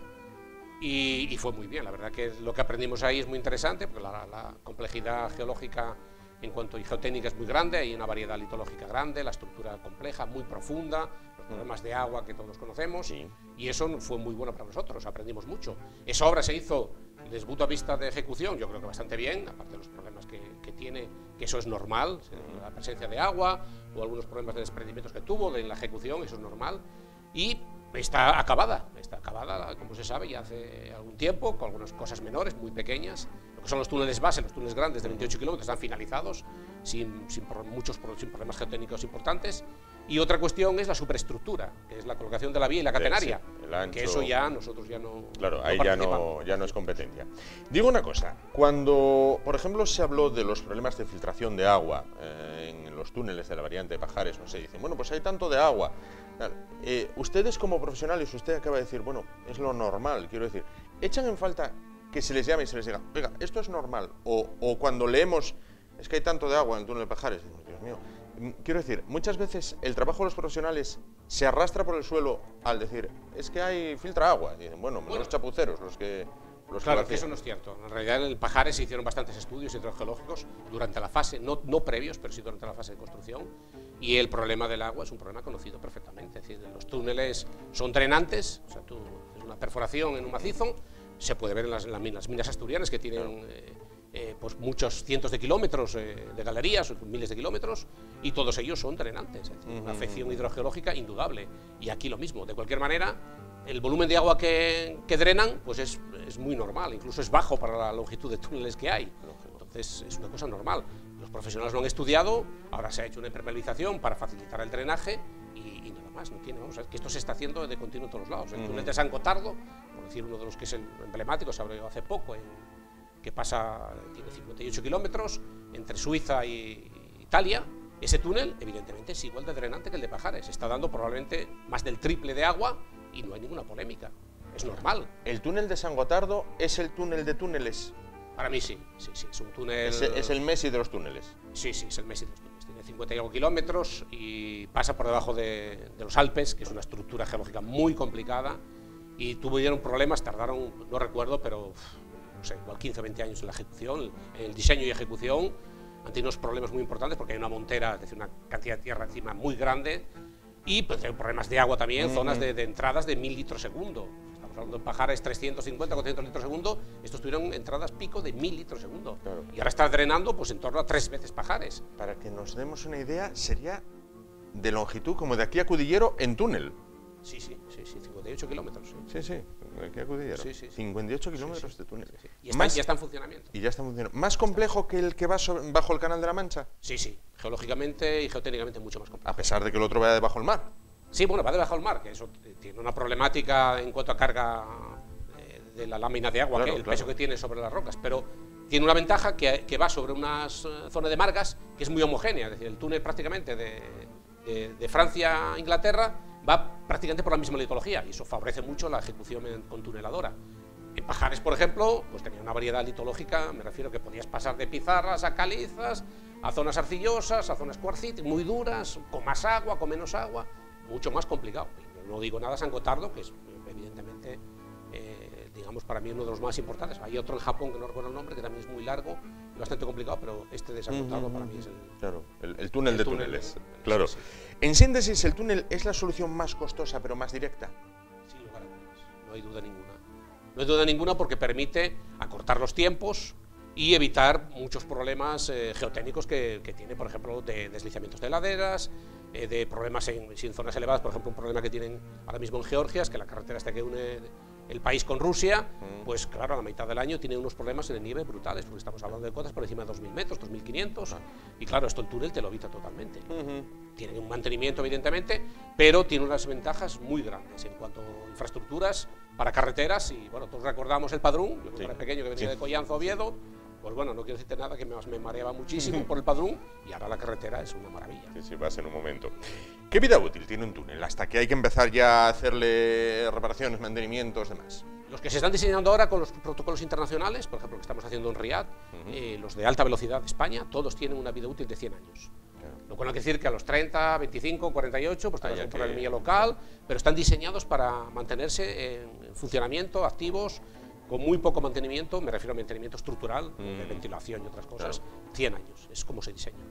Y fue muy bien, la verdad que lo que aprendimos ahí es muy interesante, porque la complejidad geológica en cuanto a geotécnica es muy grande, hay una variedad litológica grande, la estructura compleja, muy profunda, los problemas de agua que todos conocemos, y eso fue muy bueno para nosotros, aprendimos mucho. Esa obra se hizo desde el punto de vista de ejecución, yo creo que bastante bien, aparte de los problemas que tiene, que eso es normal, la presencia de agua o algunos problemas de desprendimientos que tuvo en la ejecución, eso es normal, y está acabada, como se sabe, ya hace algún tiempo, con algunas cosas menores, muy pequeñas. Lo que son los túneles base, los túneles grandes de 28 kilómetros están finalizados, sin problemas geotécnicos importantes. Y otra cuestión es la superestructura, que es la colocación de la vía y la catenaria, el ancho, que eso ya nosotros ya no. Claro, ahí ya no es competencia. Digo una cosa, cuando, por ejemplo, se habló de los problemas de filtración de agua en los túneles de la variante de Pajares, no sé, dicen, bueno, pues hay tanto de agua. Ustedes como profesionales, usted acaba de decir, bueno, es lo normal, quiero decir, ¿echan en falta que se les llame y se les diga, oiga, esto es normal? O cuando leemos, es que hay tanto de agua en el túnel de Pajares, decimos, Dios mío. Quiero decir, muchas veces el trabajo de los profesionales se arrastra por el suelo al decir, es que hay filtra agua. Y dicen, bueno, los chapuceros, los que Claro, que eso no es cierto. En realidad en el Pajares se hicieron bastantes estudios hidrogeológicos durante la fase, no previos, pero sí durante la fase de construcción, y el problema del agua es un problema conocido perfectamente. Es decir, los túneles son drenantes, o sea, tú haces una perforación en un macizo, se puede ver en las minas asturianas, que tienen pues muchos cientos de kilómetros de galerías, miles de kilómetros, y todos ellos son drenantes. Es decir, una afección hidrogeológica indudable. Y aquí lo mismo. De cualquier manera, el volumen de agua que drenan pues es muy normal, incluso es bajo para la longitud de túneles que hay. Entonces es una cosa normal. Los profesionales lo han estudiado, ahora se ha hecho una impermeabilización para facilitar el drenaje y nada más. No tiene, vamos a ver, que esto se está haciendo de continuo en todos lados. El túnel de San Gotardo, por decir uno de los que es el emblemático, se abrió hace poco, que tiene 58 kilómetros entre Suiza y Italia. Ese túnel, evidentemente, es igual de drenante que el de Pajares. Está dando probablemente más del triple de agua y no hay ninguna polémica. Es normal. ¿El túnel de San Gotardo es el túnel de túneles? Para mí sí, es un túnel... ¿Es el Messi de los túneles? Sí, es el Messi de los túneles. Tiene 50 y algo kilómetros y pasa por debajo de los Alpes, que es una estructura geológica muy complicada, y tuvieron problemas, tardaron, no recuerdo, pero no sé, igual 15 o 20 años en la ejecución, en el diseño y ejecución. Han tenido unos problemas muy importantes porque hay una montera, es decir, una cantidad de tierra encima muy grande, y pues hay problemas de agua también, zonas de entradas de 1000 litros segundo. Estamos hablando de Pajares 350, 400 litros segundo, estos tuvieron entradas pico de 1000 litros segundo. Claro. Y ahora está drenando pues en torno a 3 veces Pajares. Para que nos demos una idea, sería de longitud como de aquí a Cudillero en túnel. Sí, 58 kilómetros. Sí, de aquí a Cudillero. 58 kilómetros de túnel. Sí. Y ya está en funcionamiento. Y ya está en funcionamiento. ¿Más complejo que el que va bajo el Canal de la Mancha? Sí, geológicamente y geotécnicamente mucho más complejo. A pesar de que el otro vaya debajo del mar. Sí, bueno, va debajo del mar, que eso tiene una problemática en cuanto a carga de la lámina de agua, el peso que tiene sobre las rocas, pero tiene una ventaja que va sobre una zona de margas que es muy homogénea, es decir, el túnel prácticamente de Francia a Inglaterra va prácticamente por la misma litología y eso favorece mucho la ejecución con tuneladora. En Pajares, por ejemplo, pues tenía una variedad litológica, me refiero que podías pasar de pizarras a calizas, a zonas arcillosas, a zonas cuarcíticas, muy duras, con más agua, con menos agua, mucho más complicado. No digo nada San Gotardo, que es evidentemente, digamos, para mí uno de los más importantes. Hay otro en Japón, que no recuerdo el nombre, que también es muy largo y bastante complicado, pero este de San Gotardo para mí es el túnel de túneles. Claro. Sí. En síntesis, ¿el túnel es la solución más costosa pero más directa? Sin lugar a dudas, no hay duda ninguna. No hay duda ninguna porque permite acortar los tiempos y evitar muchos problemas geotécnicos que tiene, por ejemplo, de deslizamientos de laderas, de problemas en zonas elevadas. Por ejemplo, un problema que tienen ahora mismo en Georgia es que la carretera hasta que une el país con Rusia, pues claro, a la mitad del año tiene unos problemas en el nieve brutales, porque estamos hablando de cotas por encima de 2000 metros, 2500, y claro, esto el túnel te lo evita totalmente. Tiene un mantenimiento, evidentemente, pero tiene unas ventajas muy grandes en cuanto a infraestructuras para carreteras, y bueno, todos recordamos el Padrún, yo era pequeño que venía de Coyanzo a Oviedo, pues bueno, no quiero decirte nada, que me mareaba muchísimo por el Padrún, y ahora la carretera es una maravilla. Sí, vas en un momento. ¿Qué vida útil tiene un túnel hasta que hay que empezar ya a hacerle reparaciones, mantenimientos, demás? Los que se están diseñando ahora con los protocolos internacionales, por ejemplo, que estamos haciendo en Riad, los de alta velocidad de España, todos tienen una vida útil de 100 años. Lo cual no quiere decir que a los 30, 25, 48, pues tenemos un problemilla local, pero están diseñados para mantenerse en funcionamiento, activos, con muy poco mantenimiento, me refiero a mantenimiento estructural, de ventilación y otras cosas, 100 años, es como se diseña.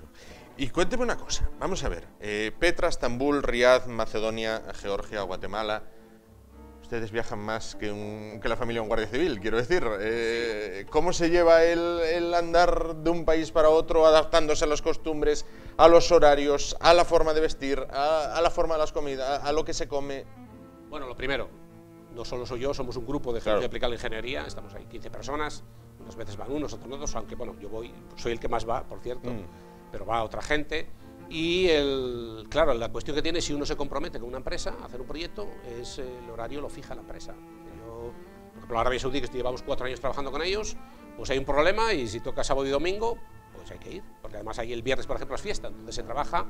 Y cuénteme una cosa, vamos a ver, Petra, Estambul, Riad, Macedonia, Georgia, Guatemala, ustedes viajan más que la familia de un guardia civil, quiero decir, ¿cómo se lleva el andar de un país para otro, adaptándose a las costumbres, a los horarios, a la forma de vestir, a la forma de las comidas, a lo que se come? Bueno, lo primero, no solo soy yo, somos un grupo de gente que aplica la ingeniería, estamos ahí 15 personas, unas veces van unos, otros otros, aunque bueno, yo soy el que más va, por cierto, pero va otra gente. Y claro, la cuestión que tiene, si uno se compromete con una empresa a hacer un proyecto, es el horario lo fija la empresa. Yo, por ejemplo, Arabia Saudí, que llevamos 4 años trabajando con ellos, pues hay un problema y si toca sábado y domingo, pues hay que ir, porque además ahí el viernes, por ejemplo, es fiesta, entonces se trabaja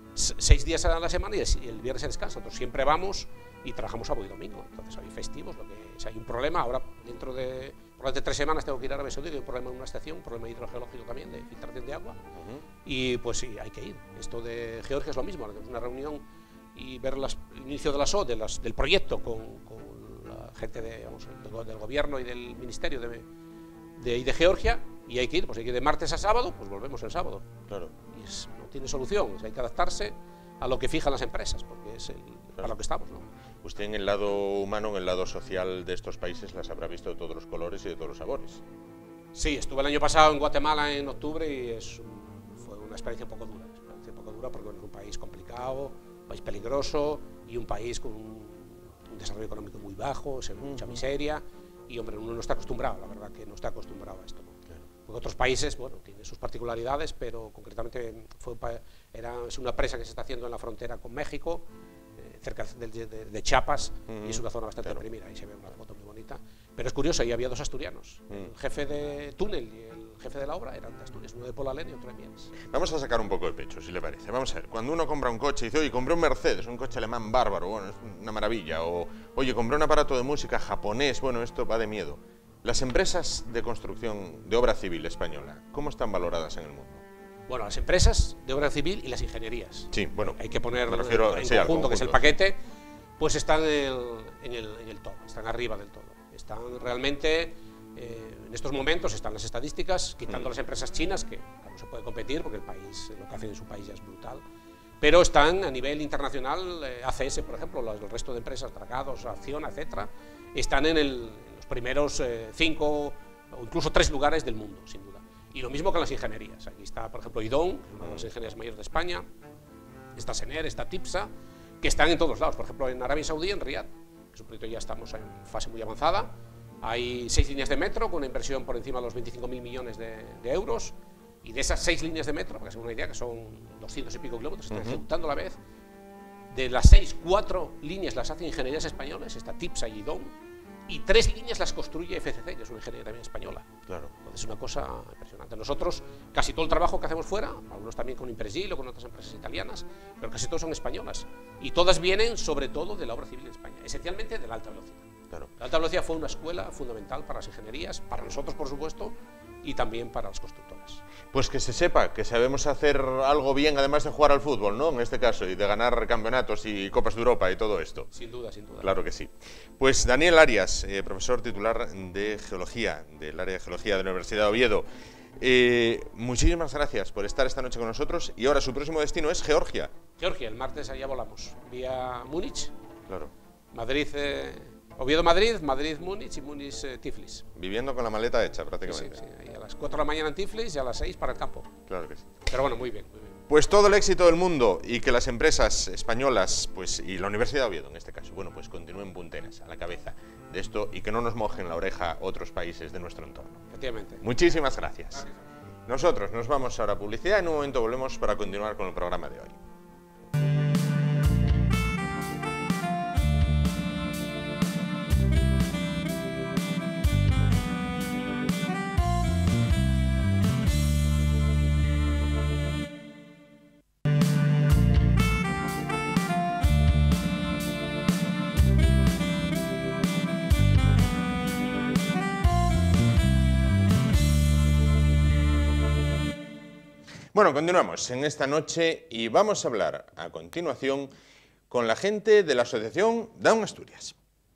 6 días a la semana y el viernes se descansa. Nosotros siempre vamos y trabajamos sábado y domingo, entonces hay festivos, si hay un problema, ahora dentro de probablemente 3 semanas tengo que ir a Arabia Saudí, que hay un problema en una estación, un problema hidrogeológico también, de filtración de agua, y pues sí, hay que ir. Esto de Georgia es lo mismo, ahora tenemos una reunión y ver el inicio de del proyecto con la gente del gobierno y del ministerio de Georgia, y hay que ir, pues hay que ir de martes a sábado, pues volvemos el sábado. Claro. Y no tiene solución, hay que adaptarse a lo que fijan las empresas, porque es para lo que estamos, ¿no? Usted en el lado humano, en el lado social de estos países, las habrá visto de todos los colores y de todos los sabores. Sí, estuve el año pasado en Guatemala en octubre y fue una experiencia un poco dura, porque bueno, es un país complicado, un país peligroso y un país con un desarrollo económico muy bajo, mucha miseria, y hombre, uno no está acostumbrado, la verdad que no está acostumbrado a esto, ¿no? Claro. Porque otros países, bueno, tienen sus particularidades, pero concretamente es una presa que se está haciendo en la frontera con México, cerca de Chiapas, y es una zona bastante deprimida, ahí se ve una foto muy bonita. Pero es curioso, ahí había dos asturianos, el jefe de túnel y el jefe de la obra eran de Asturias, uno de Polalén y otro de Mieres. Vamos a sacar un poco de pecho, si le parece. Vamos a ver, cuando uno compra un coche y dice, oye, compré un Mercedes, un coche alemán bárbaro, bueno, es una maravilla, o oye, compré un aparato de música japonés, bueno, esto va de miedo. Las empresas de construcción de obra civil española, ¿cómo están valoradas en el mundo? Bueno, las empresas de obra civil y las ingenierías. Sí, bueno, hay que poner en sí, conjunto, que es el paquete, pues están en el top, están arriba del todo. Están realmente, en estos momentos están las estadísticas, quitando las empresas chinas, que no se puede competir porque el país, lo que hacen en su país ya es brutal, pero están a nivel internacional, ACS, por ejemplo, el resto de empresas, Dragados, Acciona, etcétera, están en los primeros 5 o incluso 3 lugares del mundo, sin duda. Y lo mismo con las ingenierías. Aquí está, por ejemplo, IDON, una de las ingenierías mayores de España, está SENER, está TIPSA, que están en todos lados. Por ejemplo, en Arabia Saudí, en Riad, que es un proyecto ya estamos en fase muy avanzada, hay 6 líneas de metro con una inversión por encima de los 25.000 millones de euros, y de esas 6 líneas de metro, para que se hagan una idea, que son 200 y pico kilómetros, se están ejecutando a la vez. De las 6, 4 líneas las hacen ingenierías españolas, está TIPSA y IDON, y 3 líneas las construye FCC, que es una ingeniería también española. Claro. Entonces es una cosa impresionante. Nosotros, casi todo el trabajo que hacemos fuera, algunos también con Impresil o con otras empresas italianas, pero casi todos son españolas. Y todas vienen, sobre todo, de la obra civil en España, esencialmente de la alta velocidad. Claro. La alta velocidad fue una escuela fundamental para las ingenierías, para nosotros, por supuesto, y también para las constructoras. Pues que se sepa que sabemos hacer algo bien, además de jugar al fútbol, ¿no? En este caso, y de ganar campeonatos y Copas de Europa y todo esto. Sin duda, sin duda. Claro que sí. Pues Daniel Arias, profesor titular de Geología, del área de Geología de la Universidad de Oviedo, muchísimas gracias por estar esta noche con nosotros, y ahora su próximo destino es Georgia. Georgia, el martes allá volamos, vía Múnich, claro. Madrid, Oviedo-Madrid, Madrid-Múnich y Múnich-Tiflis. Viviendo con la maleta hecha prácticamente. Sí, sí, a las 4 de la mañana en Tiflis y a las 6 para el campo. Claro que sí. Pero bueno, muy bien, muy bien. Pues todo el éxito del mundo, y que las empresas españolas, pues, y la Universidad de Oviedo en este caso, bueno, pues continúen punteras a la cabeza de esto y que no nos mojen la oreja otros países de nuestro entorno. Efectivamente. Muchísimas gracias. Nosotros nos vamos ahora a publicidad, en un momento volvemos para continuar con el programa de hoy. Bueno, continuamos en esta noche y vamos a hablar a continuación con la gente de la Asociación Down Asturias.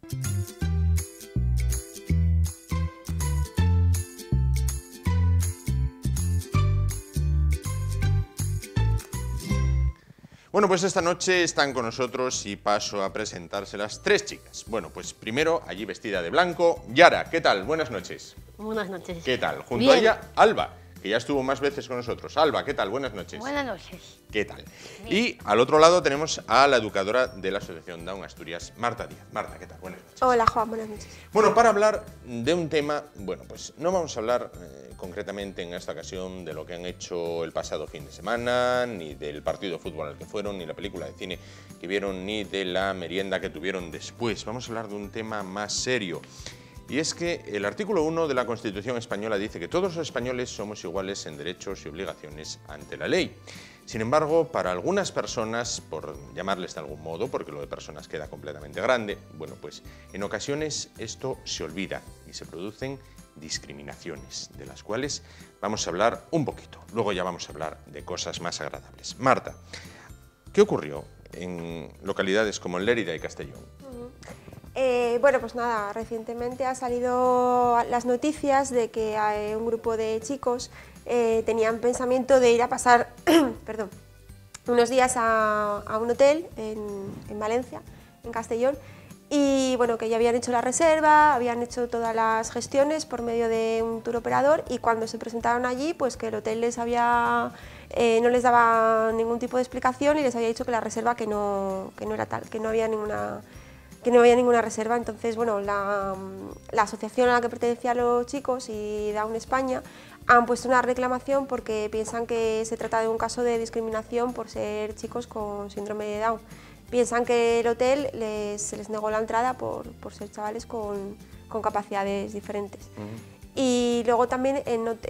Bueno, pues esta noche están con nosotros y paso a presentárselas 3 chicas. Bueno, pues primero, allí vestida de blanco, Yara, ¿qué tal? Buenas noches. Buenas noches. ¿Qué tal? Junto Bien. a ella, Alba, que ya estuvo más veces con nosotros. Alba, ¿qué tal? Buenas noches. Buenas noches. ¿Qué tal? Y al otro lado tenemos a la educadora de la Asociación Down Asturias, Marta Díaz. Marta, ¿qué tal? Buenas noches. Hola Juan, buenas noches. Bueno, para hablar de un tema, bueno, pues no vamos a hablar concretamente en esta ocasión de lo que han hecho el pasado fin de semana, ni del partido de fútbol al que fueron, ni la película de cine que vieron, ni de la merienda que tuvieron después. Vamos a hablar de un tema más serio. Y es que el artículo 1 de la Constitución española dice que todos los españoles somos iguales en derechos y obligaciones ante la ley. Sin embargo, para algunas personas, por llamarles de algún modo, porque lo de personas queda completamente grande, bueno, pues en ocasiones esto se olvida y se producen discriminaciones, de las cuales vamos a hablar un poquito. Luego ya vamos a hablar de cosas más agradables. Marta, ¿qué ocurrió en localidades como Lérida y Castellón? Bueno, pues nada, recientemente ha salido las noticias de que un grupo de chicos tenían pensamiento de ir a pasar perdón, unos días a un hotel en Valencia, en Castellón, y bueno, que ya habían hecho la reserva, habían hecho todas las gestiones por medio de un tour operador, y cuando se presentaron allí, pues que el hotel no les daba ningún tipo de explicación y les había dicho que la reserva que no era tal, que no había ninguna reserva. Entonces, bueno, la asociación a la que pertenecían los chicos y Down España han puesto una reclamación porque piensan que se trata de un caso de discriminación por ser chicos con síndrome de Down. Piensan que el hotel se les negó la entrada por ser chavales con capacidades diferentes. Y luego también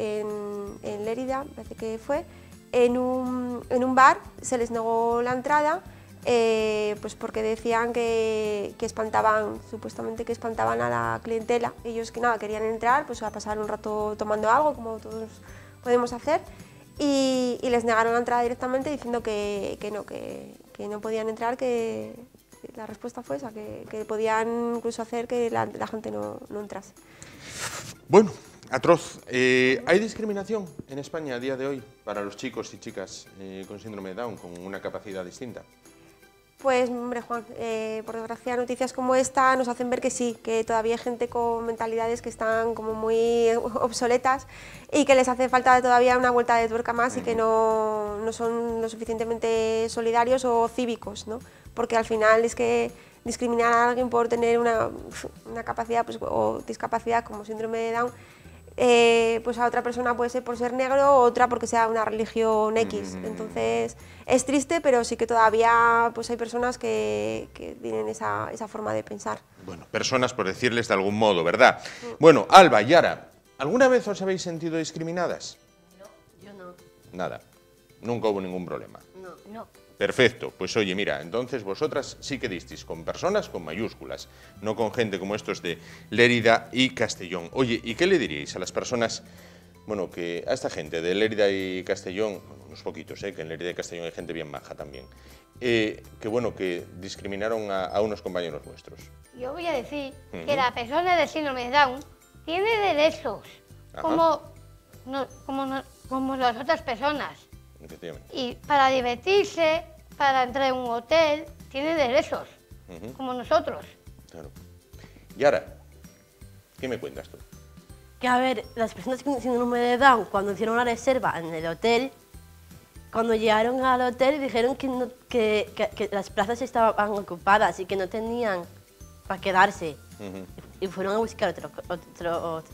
en Lérida, parece que fue, en un bar se les negó la entrada, pues porque decían que supuestamente que espantaban a la clientela. Ellos que nada, querían entrar pues a pasar un rato tomando algo, como todos podemos hacer, y les negaron la entrada directamente diciendo que no podían entrar, que la respuesta fue esa, que podían incluso hacer que la gente no entrase. Bueno, atroz. ¿Hay discriminación en España a día de hoy para los chicos y chicas con síndrome de Down, con una capacidad distinta? Pues, hombre, Juan, por desgracia, noticias como esta nos hacen ver que sí, que todavía hay gente con mentalidades que están como muy obsoletas y que les hace falta todavía una vuelta de tuerca más, y que no son lo suficientemente solidarios o cívicos, ¿no? Porque al final es que discriminar a alguien por tener una capacidad pues, o discapacidad como síndrome de Down, pues a otra persona puede ser por ser negro, o otra porque sea una religión X. Entonces es triste, pero sí que todavía pues hay personas que tienen esa forma de pensar. Bueno, personas por decirles de algún modo, ¿verdad? Bueno, Alba, Yara, ¿alguna vez os habéis sentido discriminadas? No, yo no. Nada, nunca hubo ningún problema. No. Perfecto, pues oye, mira, entonces vosotras sí que disteis con personas con mayúsculas, no con gente como estos de Lérida y Castellón. Oye, ¿y qué le diríais a las personas, bueno, que a esta gente de Lérida y Castellón, bueno, unos poquitos, que en Lérida y Castellón hay gente bien maja también, que bueno, que discriminaron a unos compañeros nuestros? Yo voy a decir que la persona de síndrome de Down tiene derechos, como las otras personas. Y para divertirse, para entrar en un hotel, tiene derechos, como nosotros. Claro. Yara, ¿qué me cuentas tú? Que a ver, las personas con síndrome de Down, cuando hicieron la reserva en el hotel, cuando llegaron al hotel dijeron que las plazas estaban ocupadas y que no tenían para quedarse. Y fueron a buscar otro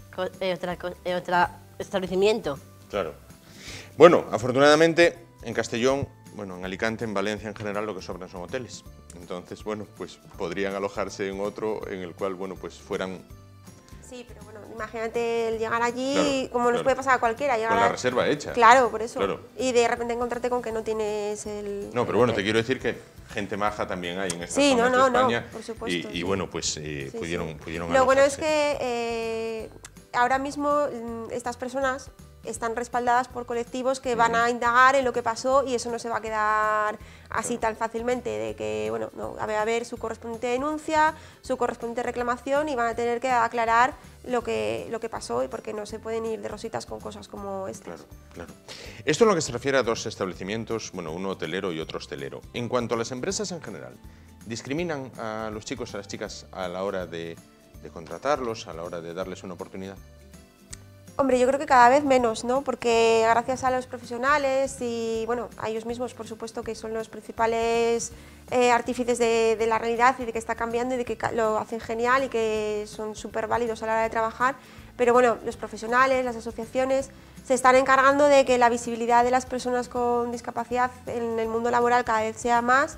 establecimiento. Claro. Bueno, afortunadamente en Castellón, bueno, en Alicante, en Valencia en general, lo que sobran son hoteles. Entonces, bueno, pues podrían alojarse en otro en el cual, bueno, pues fueran... Sí, pero bueno, imagínate el llegar allí, como nos puede pasar a cualquiera. Con la reserva hecha. Claro, por eso. Claro. Y de repente encontrarte con que no tienes No, pero bueno, te quiero decir que gente maja también hay en estas zonas de España. por supuesto. Y bueno, pues pudieron Lo bueno es que ahora mismo estas personas están respaldadas por colectivos que van a indagar en lo que pasó, y eso no se va a quedar así tan fácilmente, de que, bueno, no, va a haber su correspondiente denuncia, su correspondiente reclamación, y van a tener que aclarar lo que pasó, y porque no se pueden ir de rositas con cosas como estas. Claro. Esto es lo que se refiere a dos establecimientos, bueno, uno hotelero y otro hostelero. En cuanto a las empresas en general, ¿discriminan a los chicos, a las chicas a la hora de contratarlos, a la hora de darles una oportunidad? Hombre, yo creo que cada vez menos, ¿no? Porque gracias a los profesionales y, bueno, a ellos mismos, por supuesto, que son los principales artífices de la realidad y de que está cambiando y de que lo hacen genial y que son súper válidos a la hora de trabajar, pero bueno, los profesionales, las asociaciones, se están encargando de que la visibilidad de las personas con discapacidad en el mundo laboral cada vez sea más,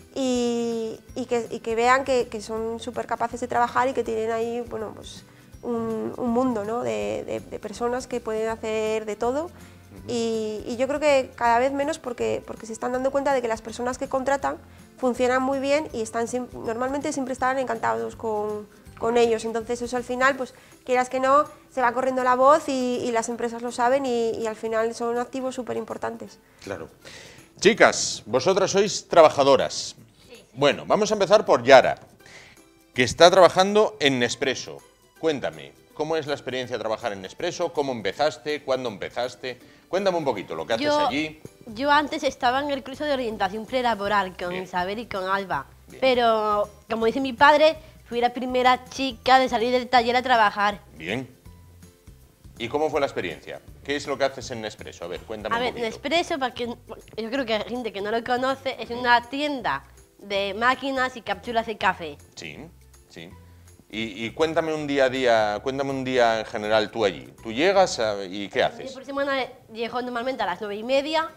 y que vean que son súper capaces de trabajar y que tienen ahí, bueno, pues un mundo, ¿no? de personas que pueden hacer de todo, y yo creo que cada vez menos porque se están dando cuenta de que las personas que contratan funcionan muy bien y normalmente siempre están encantados con ellos. Entonces eso al final, pues quieras que no, se va corriendo la voz y las empresas lo saben, y al final son activos súper importantes. Claro. Chicas, vosotras sois trabajadoras. Bueno, vamos a empezar por Yara. que está trabajando en Nespresso. Cuéntame, ¿cómo es la experiencia de trabajar en Nespresso? ¿Cómo empezaste? ¿Cuándo empezaste? Cuéntame un poquito lo que haces allí. Yo antes estaba en el curso de orientación prelaboral con Isabel y con Alba. Bien. Pero, como dice mi padre, fui la primera chica de salir del taller a trabajar. Bien. ¿Y cómo fue la experiencia? ¿Qué es lo que haces en Nespresso? A ver, cuéntame un poquito. Nespresso, porque yo creo que hay gente que no lo conoce, es una tienda de máquinas y cápsulas de café. Sí, sí. Y cuéntame un día a día, cuéntame un día en general tú allí. ¿Tú llegas y qué haces? Yo por semana llego normalmente a las 9:30.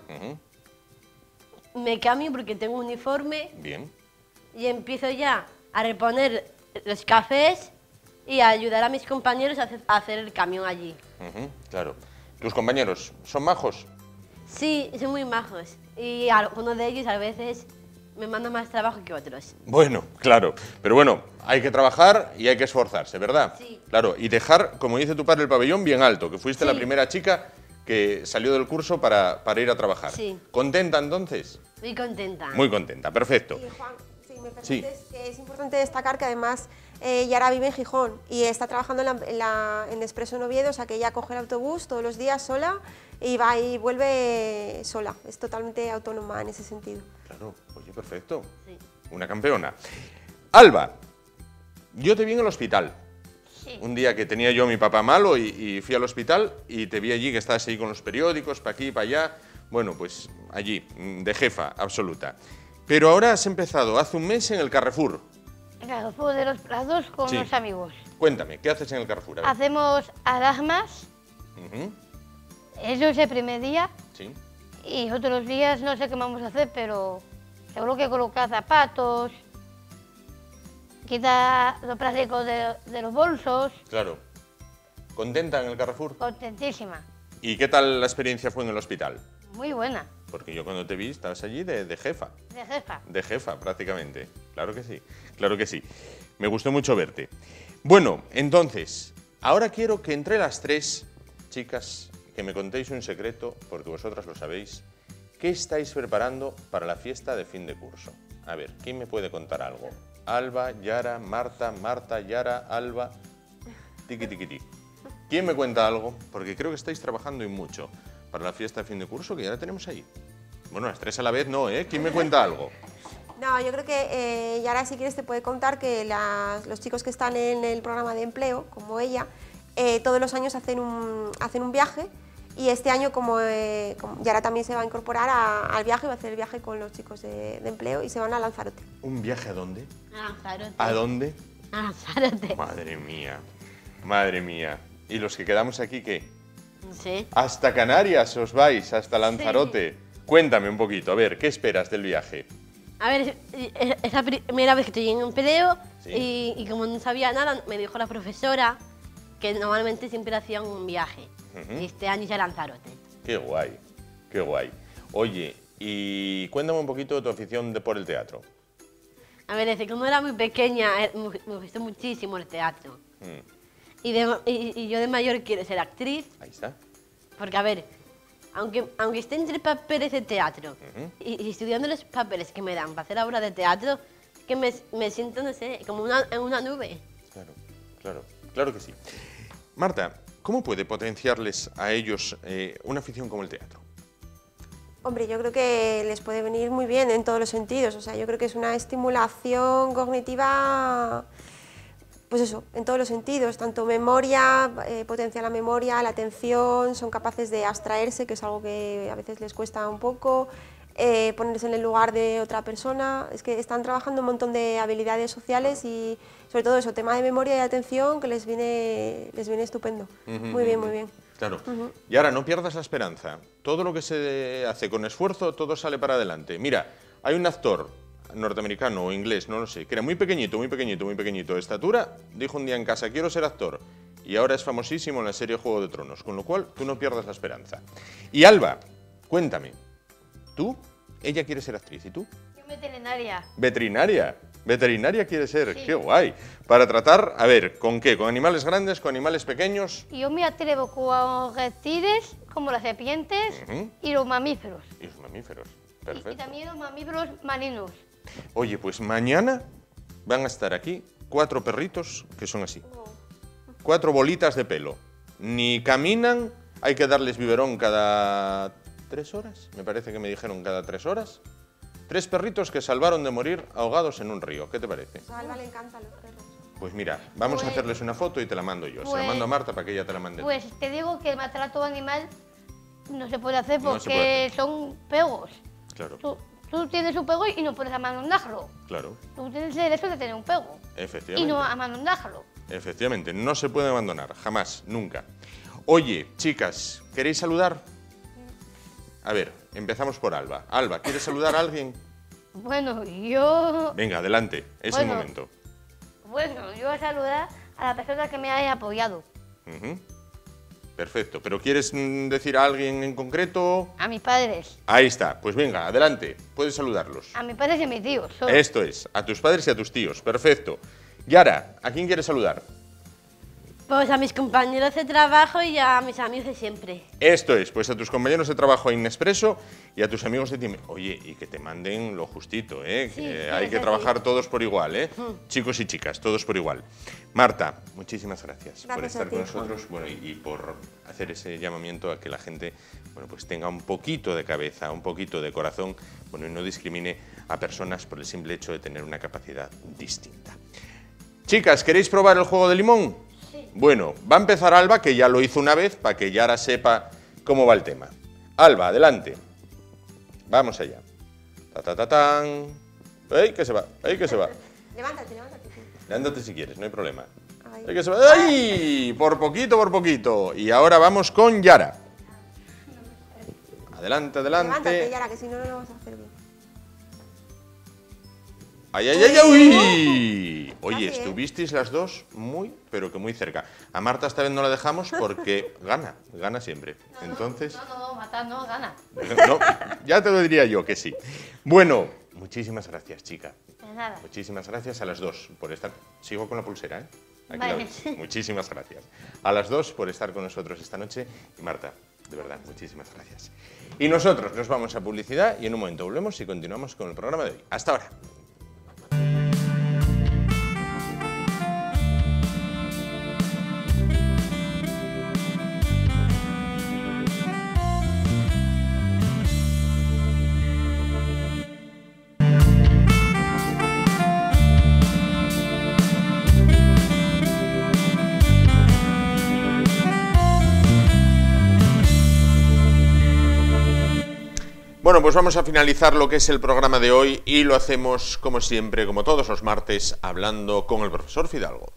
Me cambio porque tengo un uniforme. Bien. Y empiezo ya a reponer los cafés y a ayudar a mis compañeros a hacer el camión allí. Claro. ¿Tus compañeros son majos? Sí, son muy majos. Y algunos de ellos a veces me mandan más trabajo que otros. Bueno, claro. Pero bueno, hay que trabajar y hay que esforzarse, ¿verdad? Sí. Claro, y dejar, como dice tu padre, el pabellón bien alto, que fuiste la primera chica que salió del curso para ir a trabajar. Sí. ¿Contenta entonces? Muy contenta. Muy contenta, perfecto. Y Juan, si me permites, que es importante destacar que además Yara vive en Gijón y está trabajando en Nespresso en Oviedo, o sea que ella coge el autobús todos los días sola y va y vuelve sola. Es totalmente autónoma en ese sentido. Claro, oye, perfecto. Sí. Una campeona. Alba, yo te vi en el hospital. Sí. Un día que tenía yo a mi papá malo y fui al hospital y te vi allí que estabas ahí con los periódicos, para aquí y para allá. Bueno, pues allí, de jefa absoluta. Pero ahora has empezado hace un mes en el Carrefour. En Carrefour de los Prados con unos amigos. Cuéntame, ¿qué haces en el Carrefour? Hacemos alarmas. Eso es el primer día. Sí. Y otros días no sé qué vamos a hacer, pero seguro que colocar zapatos, quitar los plásticos de los bolsos. Claro. ¿Contenta en el Carrefour? Contentísima. ¿Y qué tal la experiencia fue en el hospital? Muy buena. Porque yo cuando te vi estabas allí de jefa. De jefa. De jefa, prácticamente. Claro que sí, claro que sí. Me gustó mucho verte. Bueno, entonces, ahora quiero que entre las tres chicas que me contéis un secreto, porque vosotras lo sabéis. ¿Qué estáis preparando para la fiesta de fin de curso? A ver, ¿quién me puede contar algo? Alba, Yara, Marta, Yara, Alba, tiqui, tiqui, tiqui. ¿Quién me cuenta algo? Porque creo que estáis trabajando y mucho para la fiesta de fin de curso que ya la tenemos ahí. Bueno, las tres a la vez no, ¿eh? ¿Quién me cuenta algo? No, yo creo que Yara, si quieres, te puede contar que los chicos que están en el programa de empleo, como ella, todos los años hacen un viaje y este año, como Yara también se va a incorporar al viaje, va a hacer el viaje con los chicos de empleo y se van a Lanzarote. ¿Un viaje a dónde? A Lanzarote. ¿A dónde? A Lanzarote. Madre mía, madre mía. ¿Y los que quedamos aquí qué? No sé. Hasta Canarias os vais, hasta Lanzarote. Sí. Cuéntame un poquito, a ver, ¿qué esperas del viaje? A ver, es la primera vez que estoy en empleo. Sí. y como no sabía nada, me dijo la profesora que normalmente siempre hacían un viaje. Y este año ya Lanzarote. Qué guay, qué guay. Oye, y cuéntame un poquito de tu afición por el teatro. A ver, desde cuando era muy pequeña me gustó muchísimo el teatro. Y yo de mayor quiero ser actriz. Ahí está. Porque, a ver, aunque esté entre papeles de teatro y estudiando los papeles que me dan para hacer la obra de teatro, es que me siento, no sé, como en una nube. Claro que sí. Marta, ¿cómo puede potenciarles a ellos una afición como el teatro? Hombre, yo creo que les puede venir muy bien en todos los sentidos. O sea, yo creo que es una estimulación cognitiva, pues eso, en todos los sentidos. Tanto memoria, potencia la memoria, la atención, son capaces de abstraerse, que es algo que a veces les cuesta un poco, ponerse en el lugar de otra persona. Es que están trabajando un montón de habilidades sociales y sobre todo eso, tema de memoria y atención, que les viene estupendo. Muy bien, muy bien. Claro. Y ahora, no pierdas la esperanza. Todo lo que se hace con esfuerzo, todo sale para adelante. Mira, hay un actor norteamericano o inglés, no lo sé, que era muy pequeñito de estatura, dijo un día en casa, quiero ser actor. Y ahora es famosísimo en la serie Juego de Tronos, con lo cual tú no pierdas la esperanza. Y Alba, cuéntame, ¿tú? Ella quiere ser actriz, ¿y tú? Yo veterinaria. ¿Veterinaria? ¿Veterinaria quiere ser? Sí. ¡Qué guay! Para tratar, a ver, ¿con qué? ¿Con animales grandes? ¿Con animales pequeños? Y yo me atrevo con reptiles, como las serpientes y los mamíferos. Y los mamíferos, Y perfecto. también los mamíferos marinos. Oye, pues mañana van a estar aquí 4 perritos que son así. 4 bolitas de pelo. Ni caminan, hay que darles biberón cada 3 horas. Me parece que me dijeron cada 3 horas. 3 perritos que salvaron de morir ahogados en un río. ¿Qué te parece? A Alba le encantan los perros. Pues mira, vamos a hacerles una foto y te la mando yo. Se la mando a Marta para que ella te la mande. Pues te digo que el maltrato animal no se puede hacer porque son pegos. Claro. Tú tienes un pego y no puedes amanondarlo. Claro. Tú tienes el derecho de tener un pego. Efectivamente. Y no amanondarlo. Efectivamente, no se puede abandonar, jamás, nunca. Oye, chicas, ¿queréis saludar? A ver, empezamos por Alba. Alba, ¿quieres saludar a alguien? Bueno, yo... Venga, adelante, es el momento. Bueno, yo voy a saludar a la persona que me haya apoyado. Perfecto, ¿pero quieres decir a alguien en concreto? A mis padres. Ahí está, pues venga, adelante, puedes saludarlos. A mis padres y a mis tíos. Solo. Esto es, a tus padres y a tus tíos, perfecto. Yara, ¿a quién quieres saludar? Pues a mis compañeros de trabajo y a mis amigos de siempre. Esto es, pues a tus compañeros de trabajo en Nespresso y a tus amigos de Team. Oye, y que te manden lo justito, ¿eh? Sí, que sí, hay que trabajar todos por igual, ¿eh? Chicos y chicas, todos por igual. Marta, muchísimas gracias por estar con nosotros, bueno, y por hacer ese llamamiento a que la gente, bueno, pues tenga un poquito de cabeza, un poquito de corazón, bueno, y no discrimine a personas por el simple hecho de tener una capacidad distinta. Chicas, ¿queréis probar el juego de limón? Bueno, va a empezar Alba, que ya lo hizo una vez, para que Yara sepa cómo va el tema. Alba, adelante. Vamos allá. Ta-ta-ta-tan. ¡Ey, que se va! ¡Ey, que se va! Levántate, levántate. Levántate si quieres, no hay problema. Ay. ¡Ey, que se va! ¡Ay! Por poquito, por poquito. Y ahora vamos con Yara. Adelante, adelante. Levántate, Yara, que si no, no lo vas a hacer bien. ¡Ay, ay, ay, ay! ¡Uy! Oye, Casi, estuvisteis las dos muy, pero que muy cerca. A Marta esta vez no la dejamos porque gana siempre. Entonces... No, matar no, gana. No, ya te lo diría yo que sí. Bueno, muchísimas gracias, chica. De nada. Muchísimas gracias a las dos por estar... Sigo con la pulsera, ¿eh? Aquí Vale. la ves. Muchísimas gracias. A las dos por estar con nosotros esta noche. Y Marta, de verdad, muchísimas gracias. Y nosotros nos vamos a publicidad y en un momento volvemos y continuamos con el programa de hoy. Hasta ahora. Bueno, pues vamos a finalizar lo que es el programa de hoy y lo hacemos, como siempre, como todos los martes, hablando con el profesor Fidalgo.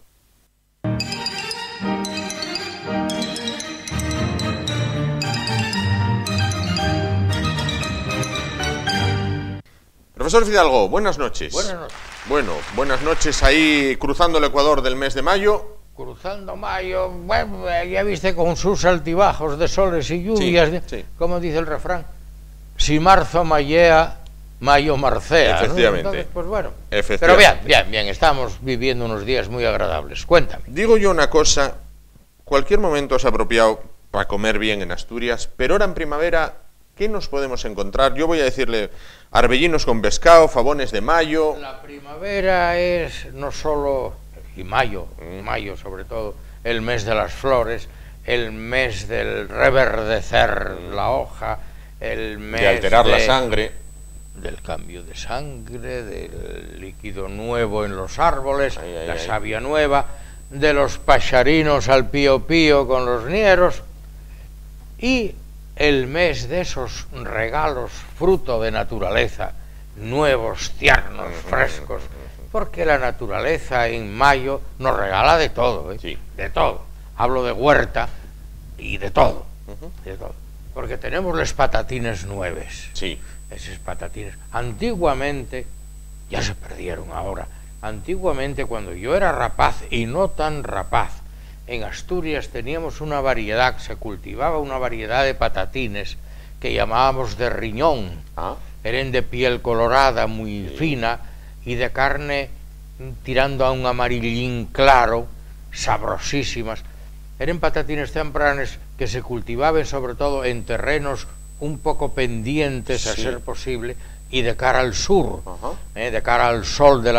Profesor Fidalgo, buenas noches. Buenas noches. Bueno, buenas noches ahí cruzando el Ecuador del mes de mayo. Cruzando mayo, bueno, ya viste con sus altibajos de soles y lluvias, sí. como dice el refrán. Si marzo mayea, mayo marcea. Efectivamente. ¿No? Entonces, pues bueno. Efectivamente. Pero bien, estamos viviendo unos días muy agradables. Cuéntame. Digo yo una cosa, cualquier momento es apropiado para comer bien en Asturias, pero ahora en primavera, ¿qué nos podemos encontrar? Yo voy a decirle arbellinos con pescado, fabones de mayo. La primavera es no solo, y mayo sobre todo, el mes de las flores, el mes del reverdecer la hoja, el mes de alterar la sangre, del cambio de sangre, del líquido nuevo en los árboles, la savia nueva, de los paxarinos al pío pío con los nieros, y el mes de esos regalos fruto de naturaleza, nuevos, tiernos, frescos, porque la naturaleza en mayo nos regala de todo, ¿eh? Sí. De todo. Hablo de huerta y de todo, de todo. Porque tenemos los patatines nueves. Sí. Esos patatines. Antiguamente, ya se perdieron ahora, antiguamente cuando yo era rapaz y no tan rapaz, en Asturias teníamos una variedad, se cultivaba una variedad de patatines que llamábamos de riñón. Eran de piel colorada, muy fina, y de carne tirando a un amarillín claro, sabrosísimas. Eran patatines tempranes que se cultivaban sobre todo en terrenos un poco pendientes a ser posible y de cara al sur, de cara al sol de la tarde,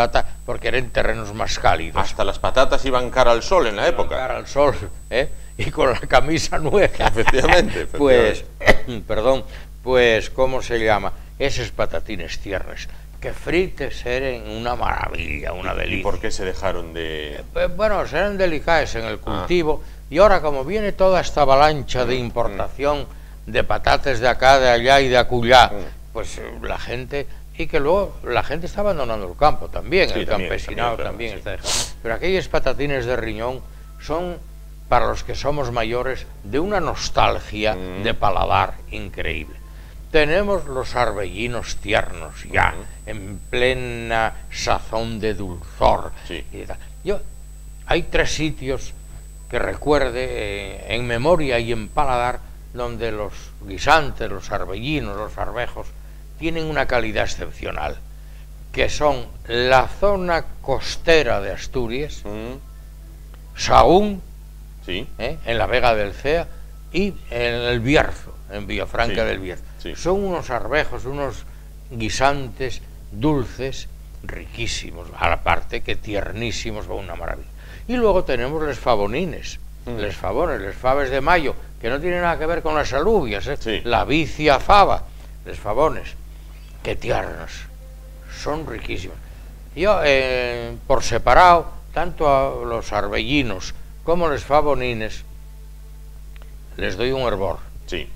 porque eran terrenos más cálidos. Hasta las patatas iban cara al sol en la época. Cara al sol, y con la camisa nueva. Efectivamente. Pues, perdón, pues, ¿cómo se llama? Esos patatines tiernos, que frites eran una maravilla, una delicia. ¿Y por qué se dejaron de...? Bueno, eran delicados en el cultivo, y ahora como viene toda esta avalancha de importación de patatas de acá, de allá y de acullá, pues la gente... Y que luego la gente está abandonando el campo también, sí, el campesinado también está dejando. Pero aquellos patatines de riñón son, para los que somos mayores, de una nostalgia de paladar increíble. Tenemos los arbellinos tiernos ya, en plena sazón de dulzor. Sí. Hay 3 sitios que recuerde en memoria y en paladar donde los guisantes, los arbellinos, los arvejos tienen una calidad excepcional, que son la zona costera de Asturias, Sahagún, sí, en la Vega del Cea, y en el Bierzo, en Villafranca del Bierzo. Sí. Son unos arvejos, unos guisantes dulces, riquísimos, a la parte que tiernísimos, una maravilla. Y luego tenemos les favonines, les favones, les faves de mayo, que no tienen nada que ver con las alubias, sí, la vicia fava, les favones, que tiernos, son riquísimos. Yo, por separado, tanto a los arbellinos como los favonines, les doy un hervor. Sí.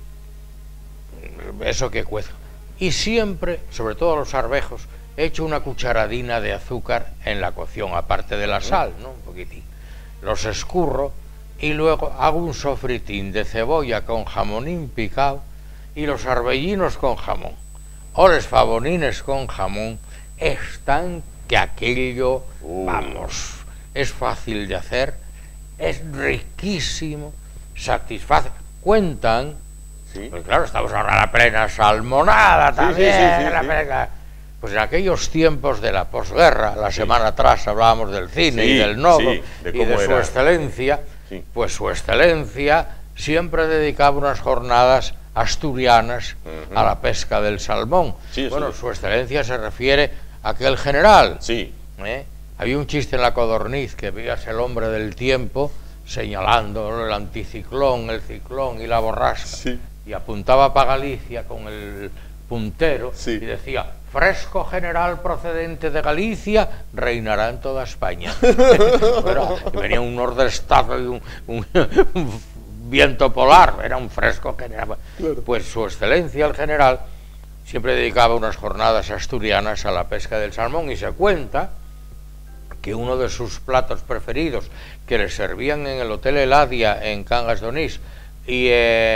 Eso que cuezo. Y siempre, sobre todo a los arvejos, he hecho una cucharadina de azúcar en la cocción, aparte de la sal, ¿no? Un poquitín. Los escurro y luego hago un sofritín de cebolla con jamonín picado y los arbellinos con jamón. O los favonines con jamón están que aquello, vamos, es fácil de hacer, es riquísimo, satisface. Cuentan, pues claro, estamos ahora en la plena salmonada también, pues en aquellos tiempos de la posguerra, la semana atrás hablábamos del cine y del nodo y de su excelencia, pues su excelencia siempre dedicaba unas jornadas asturianas a la pesca del salmón. Bueno, su excelencia se refiere a aquel general. Había un chiste en La Codorniz, que veías el hombre del tiempo señalando el anticiclón, el ciclón y la borrasca, y apuntaba para Galicia con el puntero y decía: fresco general procedente de Galicia reinará en toda España. Bueno, venía un nordestado y un viento polar, era un fresco general. Pues su excelencia el general siempre dedicaba unas jornadas asturianas a la pesca del salmón, y se cuenta que uno de sus platos preferidos, que le servían en el Hotel Eladia en Cangas de Onís y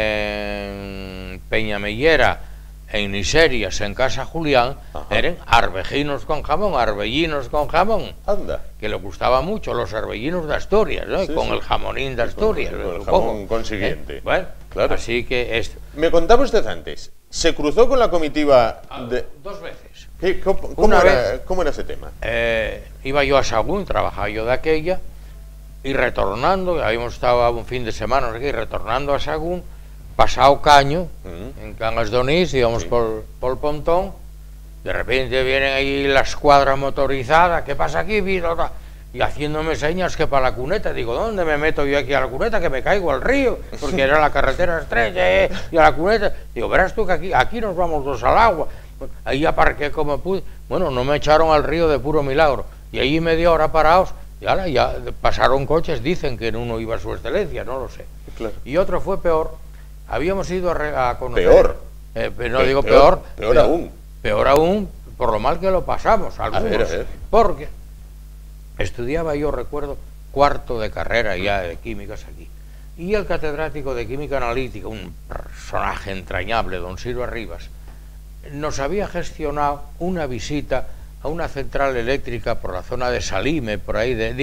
en Peñamellera, en Niserias, en Casa Julián, eran arbejinos con jamón, arbellinos con jamón. Anda. Que le gustaba mucho los arbellinos de Asturias, ¿no? Con el jamonín de Asturias. Con el jamón consiguiente. Bueno, claro. Así que esto. Me contaba usted antes, ¿se cruzó con la comitiva de...? 2 veces. ¿Cómo era ese tema? Iba yo a Sahagún, trabajaba yo de aquella, y retornando, habíamos estado un fin de semana aquí, retornando a Sahagún, pasado Caño, en Cangas de Onís, íbamos por el pontón, de repente vienen ahí la escuadra motorizada, ¿qué pasa aquí? Y haciéndome señas que para la cuneta, digo, ¿dónde me meto yo aquí a la cuneta? Que me caigo al río, porque era la carretera estrecha, y a la cuneta, digo, verás tú que aquí nos vamos los al agua. Ahí aparqué como pude, bueno, no me echaron al río de puro milagro, y ahí media hora parados, ya pasaron coches, dicen que en uno iba su excelencia, no lo sé. Claro. Y otro fue peor. Habíamos ido a conocer... ¿Peor? No digo peor. Peor aún. Peor aún, por lo mal que lo pasamos, algunos. A ver. Porque estudiaba, yo recuerdo, 4º de carrera ya de químicas aquí. Y el catedrático de química analítica, un personaje entrañable, don Silva Rivas, nos había gestionado una visita a una central eléctrica por la zona de Salime, por ahí, de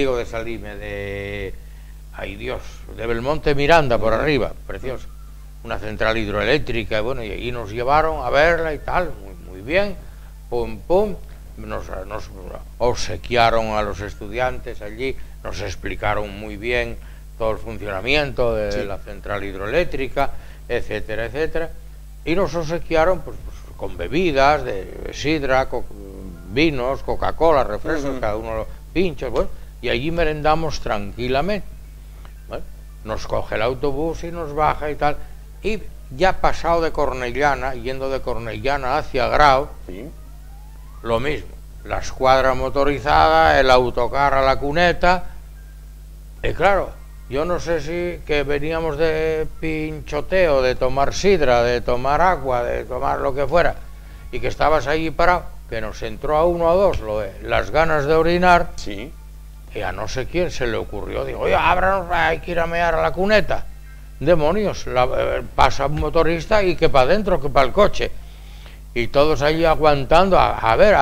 Belmonte Miranda, por arriba, precioso. Una central hidroeléctrica, bueno, y ahí nos llevaron a verla y tal, muy bien, pum, nos obsequiaron a los estudiantes allí, nos explicaron muy bien todo el funcionamiento de la central hidroeléctrica, etcétera, etcétera, y nos obsequiaron pues con bebidas de sidra, vinos, Coca-Cola, refrescos, cada uno los pinchos, bueno, y allí merendamos tranquilamente. Bueno, nos coge el autobús y nos baja y tal, y ya pasado de Cornellana, yendo de Cornellana hacia Grau, Sí. lo mismo, la escuadra motorizada, el autocar a la cuneta, y claro, yo no sé si que veníamos de pinchoteo, de tomar sidra, de tomar agua, de tomar lo que fuera, y que estabas allí parado, que nos entró a uno o dos las ganas de orinar, Sí. y a no sé quién se le ocurrió, digo, oye, ábranos, hay que ir a mear a la cuneta. Demonios, pasa un motorista y que para adentro, que para el coche. Y todos allí aguantando, a ver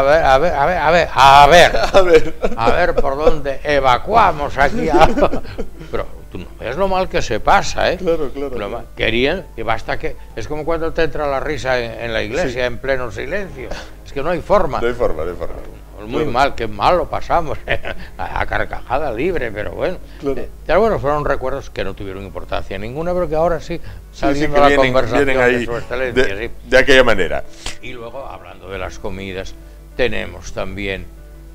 por dónde evacuamos aquí. Pero tú no ves lo mal que se pasa, ¿eh? Claro. Querían, y basta que... Es como cuando te entra la risa en la iglesia, en pleno silencio. Es que no hay forma. No hay forma. Muy mal, qué mal lo pasamos, a carcajada libre, pero bueno. Claro. Pero bueno, fueron recuerdos que no tuvieron importancia ninguna, pero que ahora sí, saliendo que a la vienen conversación ahí de su excelencia. Sí. de aquella manera. Y luego, hablando de las comidas, tenemos también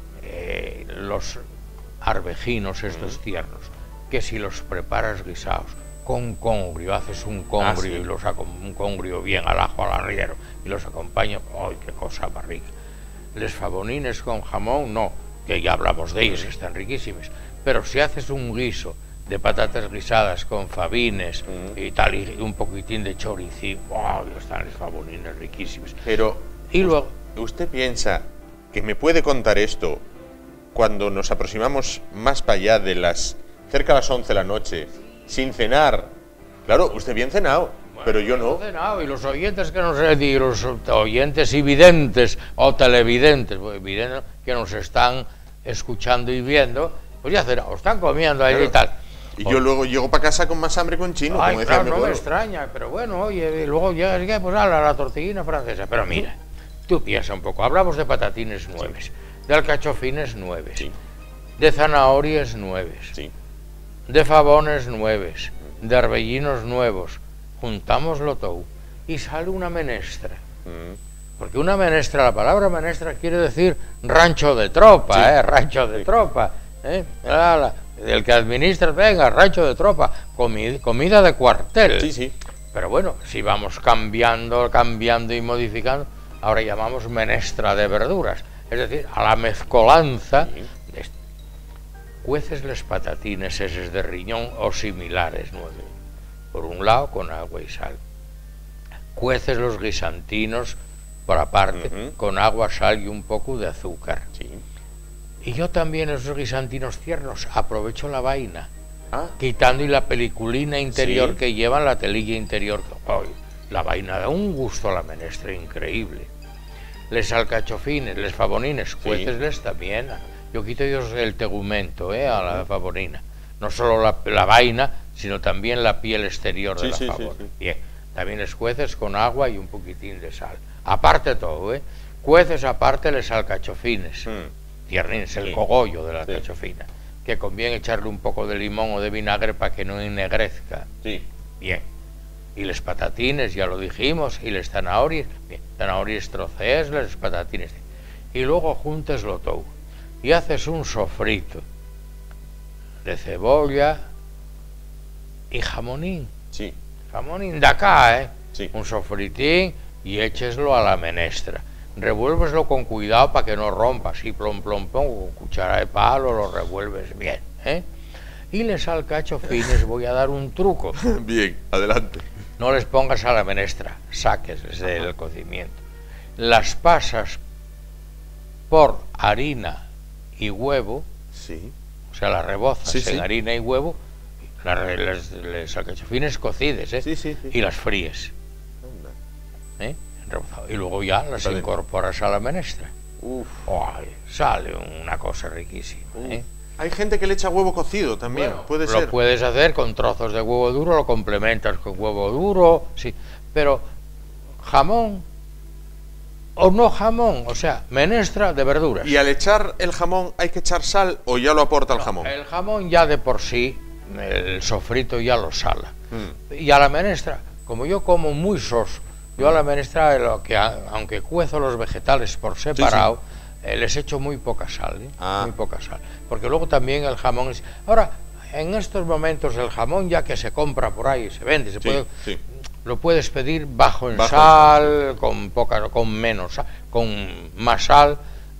los arvejinos estos tiernos, que si los preparas guisados con congrio, haces un congrio sí. y un congrio bien al ajo, al arriero, y los acompañas, ¡ay, qué cosa más rica! Les favonines con jamón, no, que ya hablamos de ellos, están riquísimos, pero si haces un guiso de patatas guisadas con favines y tal, y un poquitín de choricín, ¡oh! Están los favonines riquísimos. Pero, Y luego, ¿usted piensa que me puede contar esto cuando nos aproximamos más para allá de cerca de las 11 de la noche, sin cenar? Claro, usted bien cenado, pero yo no. Y los oyentes que nos y los oyentes y videntes o televidentes, videntes que nos están escuchando y viendo, pues ya cenado, están comiendo ahí y tal. Y yo luego llego para casa con más hambre con chino, Ay, como decía claro, mi no me abuelo. extraña, pero bueno, oye, y luego ya pues la tortillina francesa. Pero mira, tú piensa un poco, hablamos de patatines nueves, de alcachofines nueves, de zanahorias nueves, de fabones nueves, de arbellinos nuevos, juntámoslo todo y sale una menestra. Porque una menestra, la palabra menestra quiere decir rancho de tropa, rancho de tropa. El que administra, venga, rancho de tropa, comida de cuartel. Sí. Pero bueno, si vamos cambiando y modificando, ahora llamamos menestra de verduras, es decir, a la mezcolanza de esto. Cueces los patatines esos de riñón o similares, ¿no? Por un lado con agua y sal. Cueces los guisantinos por aparte, con agua, sal y un poco de azúcar. Y yo también esos guisantinos tiernos aprovecho la vaina, quitando y la peliculina interior que llevan, la telilla interior. ¡Ay! La vaina da un gusto a la menestra increíble. Les alcachofines, les favonines, cuécesles también. Yo quito ellos el tegumento a la favonina. No solo la vaina, sino también la piel exterior de la favona. Bien, también les cueces con agua y un poquitín de sal. Aparte todo, cueces aparte les alcachofines. Tiernines, el cogollo de la alcachofina, que conviene echarle un poco de limón o de vinagre para que no ennegrezca. Bien. Y les patatines, ya lo dijimos, y les zanahorias, bien, zanahorias trocees, les patatines. Y luego junteslo todo. Y haces un sofrito de cebolla y jamonín. Jamonín de acá, un sofritín y écheslo a la menestra. Revuélveslo con cuidado para que no rompa, así plom, con cuchara de palo lo revuelves bien, Y les alcachofines voy a dar un truco. Bien, adelante. No les pongas a la menestra, saques del cocimiento. Las pasas por harina y huevo, o sea, las rebozas en harina y huevo, les alcachofines cocides, y las fríes. Y luego ya las incorporas a la menestra. ¡Ay! Sale una cosa riquísima. Hay gente que le echa huevo cocido también, Bueno, puede ser. Lo puedes hacer con trozos de huevo duro, lo complementas con huevo duro, pero jamón o no jamón, o sea, menestra de verduras. ¿Y al echar el jamón hay que echar sal o ya lo aporta el jamón? El jamón ya de por sí, el sofrito ya lo sala. Y a la menestra, como yo como muy soso, yo a la menestra, aunque cuezo los vegetales por separado, les echo muy poca sal, muy poca sal, porque luego también el jamón es... Ahora, en estos momentos el jamón ya que se compra por ahí, se vende, se puede, lo puedes pedir bajo en sal, con menos sal, con más sal.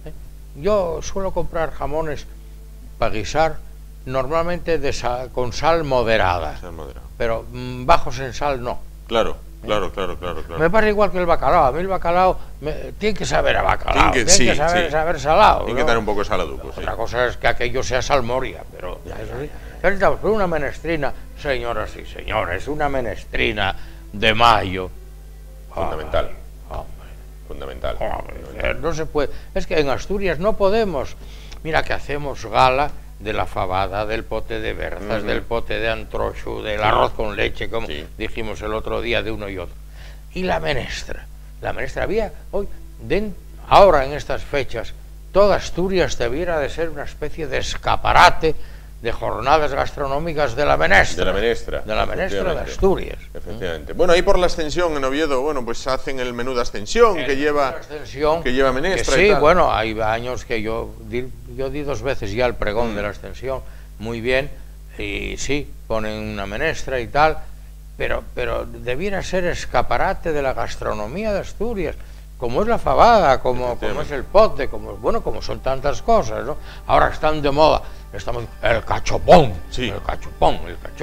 Yo suelo comprar jamones para guisar normalmente con sal moderada, pero bajos en sal no. Claro. Me pasa igual que el bacalao. A mí el bacalao tiene que saber a bacalao, tiene que saber salado. Tiene que tener un poco de saladuco. Otra cosa es que aquello sea salmoria, pero eso sí. Pero una menestrina, señoras y señores, una menestrina de mayo. Fundamental. Fundamental. No se puede. Es que en Asturias no podemos. Mira que hacemos gala de la fabada, del pote de berzas, del pote de antrochu, del arroz con leche, como dijimos el otro día de uno y otro. Y la menestra había hoy, ahora en estas fechas, toda Asturias debiera de ser una especie de escaparate de jornadas gastronómicas de la menestra. De la menestra de Asturias. Efectivamente. Bueno, ahí por la Ascensión en Oviedo, bueno, pues hacen el menú de Ascensión que lleva menestra. Que sí, y tal. Bueno, hay años que yo di 2 veces ya el pregón de la Ascensión, muy bien, y sí, ponen una menestra y tal, pero debiera ser escaparate de la gastronomía de Asturias, como es la fabada, como es el pote, como son tantas cosas, ¿no? Ahora están de moda, el cachopón, el cachopo,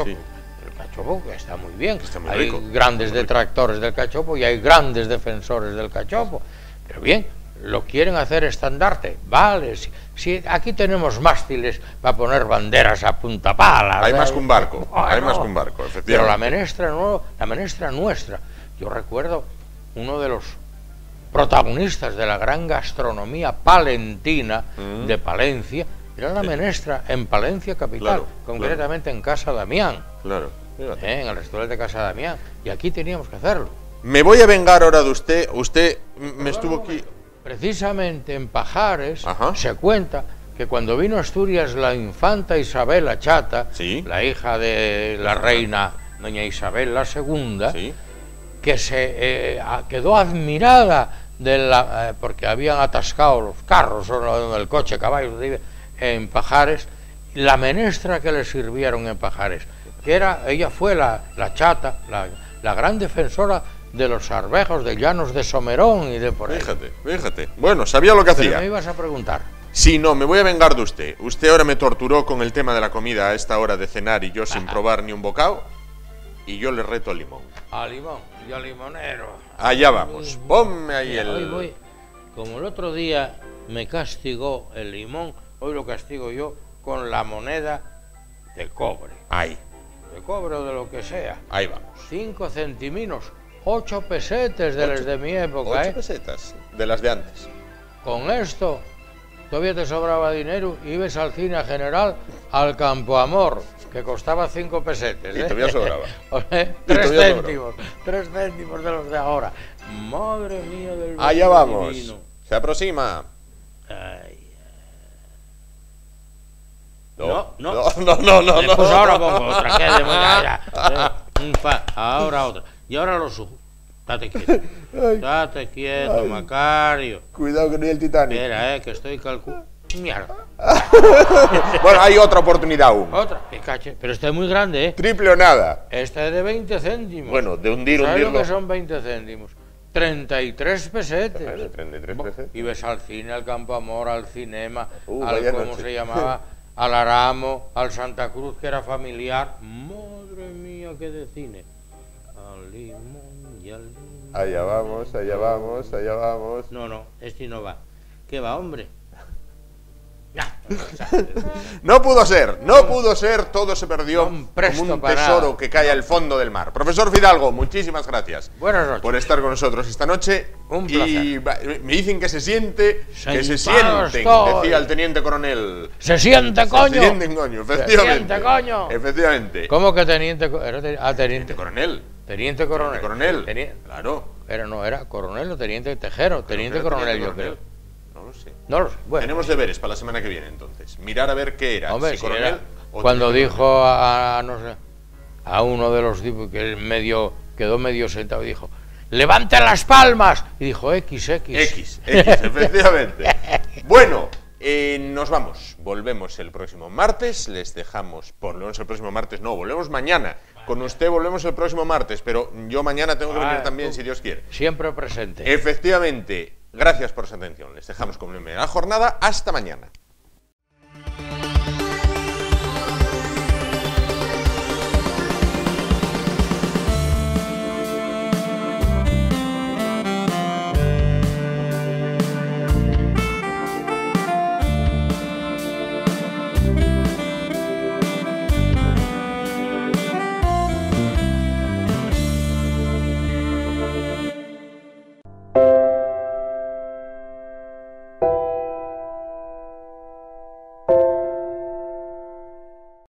que está muy bien, hay grandes detractores del cachopo y hay grandes defensores del cachopo, pero bien, lo quieren hacer estandarte, vale, si aquí tenemos mástiles para poner banderas a punta pala. Hay más que un barco, efectivamente. Pero la menestra nuestra, yo recuerdo uno de los protagonistas de la gran gastronomía palentina de Palencia, era la menestra en Palencia capital, concretamente en Casa Damián. En el restaurante de Casa Damián, y aquí teníamos que hacerlo. Me voy a vengar ahora de usted me estuvo aquí... Precisamente en Pajares se cuenta que cuando vino a Asturias la infanta Isabel la Chata, la hija de la reina doña Isabel la segunda, que se quedó admirada porque habían atascado los carros o el coche, caballos en Pajares, la menestra que le sirvieron en Pajares, que ella fue la Chata, la gran defensora de los arvejos de Llanos de Somerón y de por ahí. Fíjate. Bueno, sabía lo que hacía. Pero me ibas a preguntar. Sí, no, me voy a vengar de usted. Usted ahora me torturó con el tema de la comida a esta hora de cenar y yo sin probar ni un bocado. Y yo le reto al limón. Al limón, yo limonero. Allá vamos. Ponme ahí Hoy voy. Como el otro día me castigó el limón, hoy lo castigo yo con la moneda de cobre. Ahí. De cobre o de lo que sea. Ahí vamos. 5 centiminos. 8 pesetes de las de mi época, 8 pesetas, de las de antes. Con esto, todavía te sobraba dinero, ibas al cine general, al Campo Amor, que costaba 5 pesetes. Y todavía sobraba. 3 céntimos, 3 céntimos de los de ahora. Madre mía del... Allá vamos, divino. Se aproxima. No. Pues ahora pongo otra, ahora otra. Y ahora lo subo. Date quieto, Macario. Cuidado que no hay el Titanic. Espera, que estoy calculando. Mierda. Bueno, hay otra oportunidad aún. Otra, que cache. Pero esta es muy grande, Triple o nada. Esta es de 20 céntimos. Bueno, de hundirlo. ¿Sabes lo que son 20 céntimos? 33 pesetes. 33 pesetes. Y ves al cine, al Campo Amor, al cinema, al ¿cómo se llamaba? Al Aramo, al Santa Cruz, que era familiar. Madre mía, qué de cine. Al limón y al limón. Allá vamos. No, este no va. ¿Qué va, hombre? No pudo ser, todo se perdió como un tesoro que cae al fondo del mar. Profesor Fidalgo, muchísimas gracias. Buenas noches. Por estar con nosotros esta noche. Un placer. Y me dicen que se sienten, decía el teniente coronel. ¡Se siente, coño! Se sienten, coño, efectivamente. ¡Se siente, coño! Efectivamente. ¿Cómo que teniente coronel? Teniente coronel. Teniente coronel. Claro. Pero no, era coronel o teniente Tejero. Teniente coronel, yo creo. No lo sé. Bueno, tenemos deberes para la semana que viene, entonces. Mirar a ver qué era. Hombre, si coronel era. O cuando dijo a uno de los tipos que quedó medio sentado y dijo: ¡levante las palmas! Y dijo: X, efectivamente. Bueno, nos vamos. Volvemos el próximo martes. Les dejamos... Volvemos el próximo martes. No, volvemos mañana. Con usted volvemos el próximo martes, pero yo mañana tengo que venir también, si Dios quiere. Siempre presente. Efectivamente. Gracias por su atención. Les dejamos con una media jornada. Hasta mañana.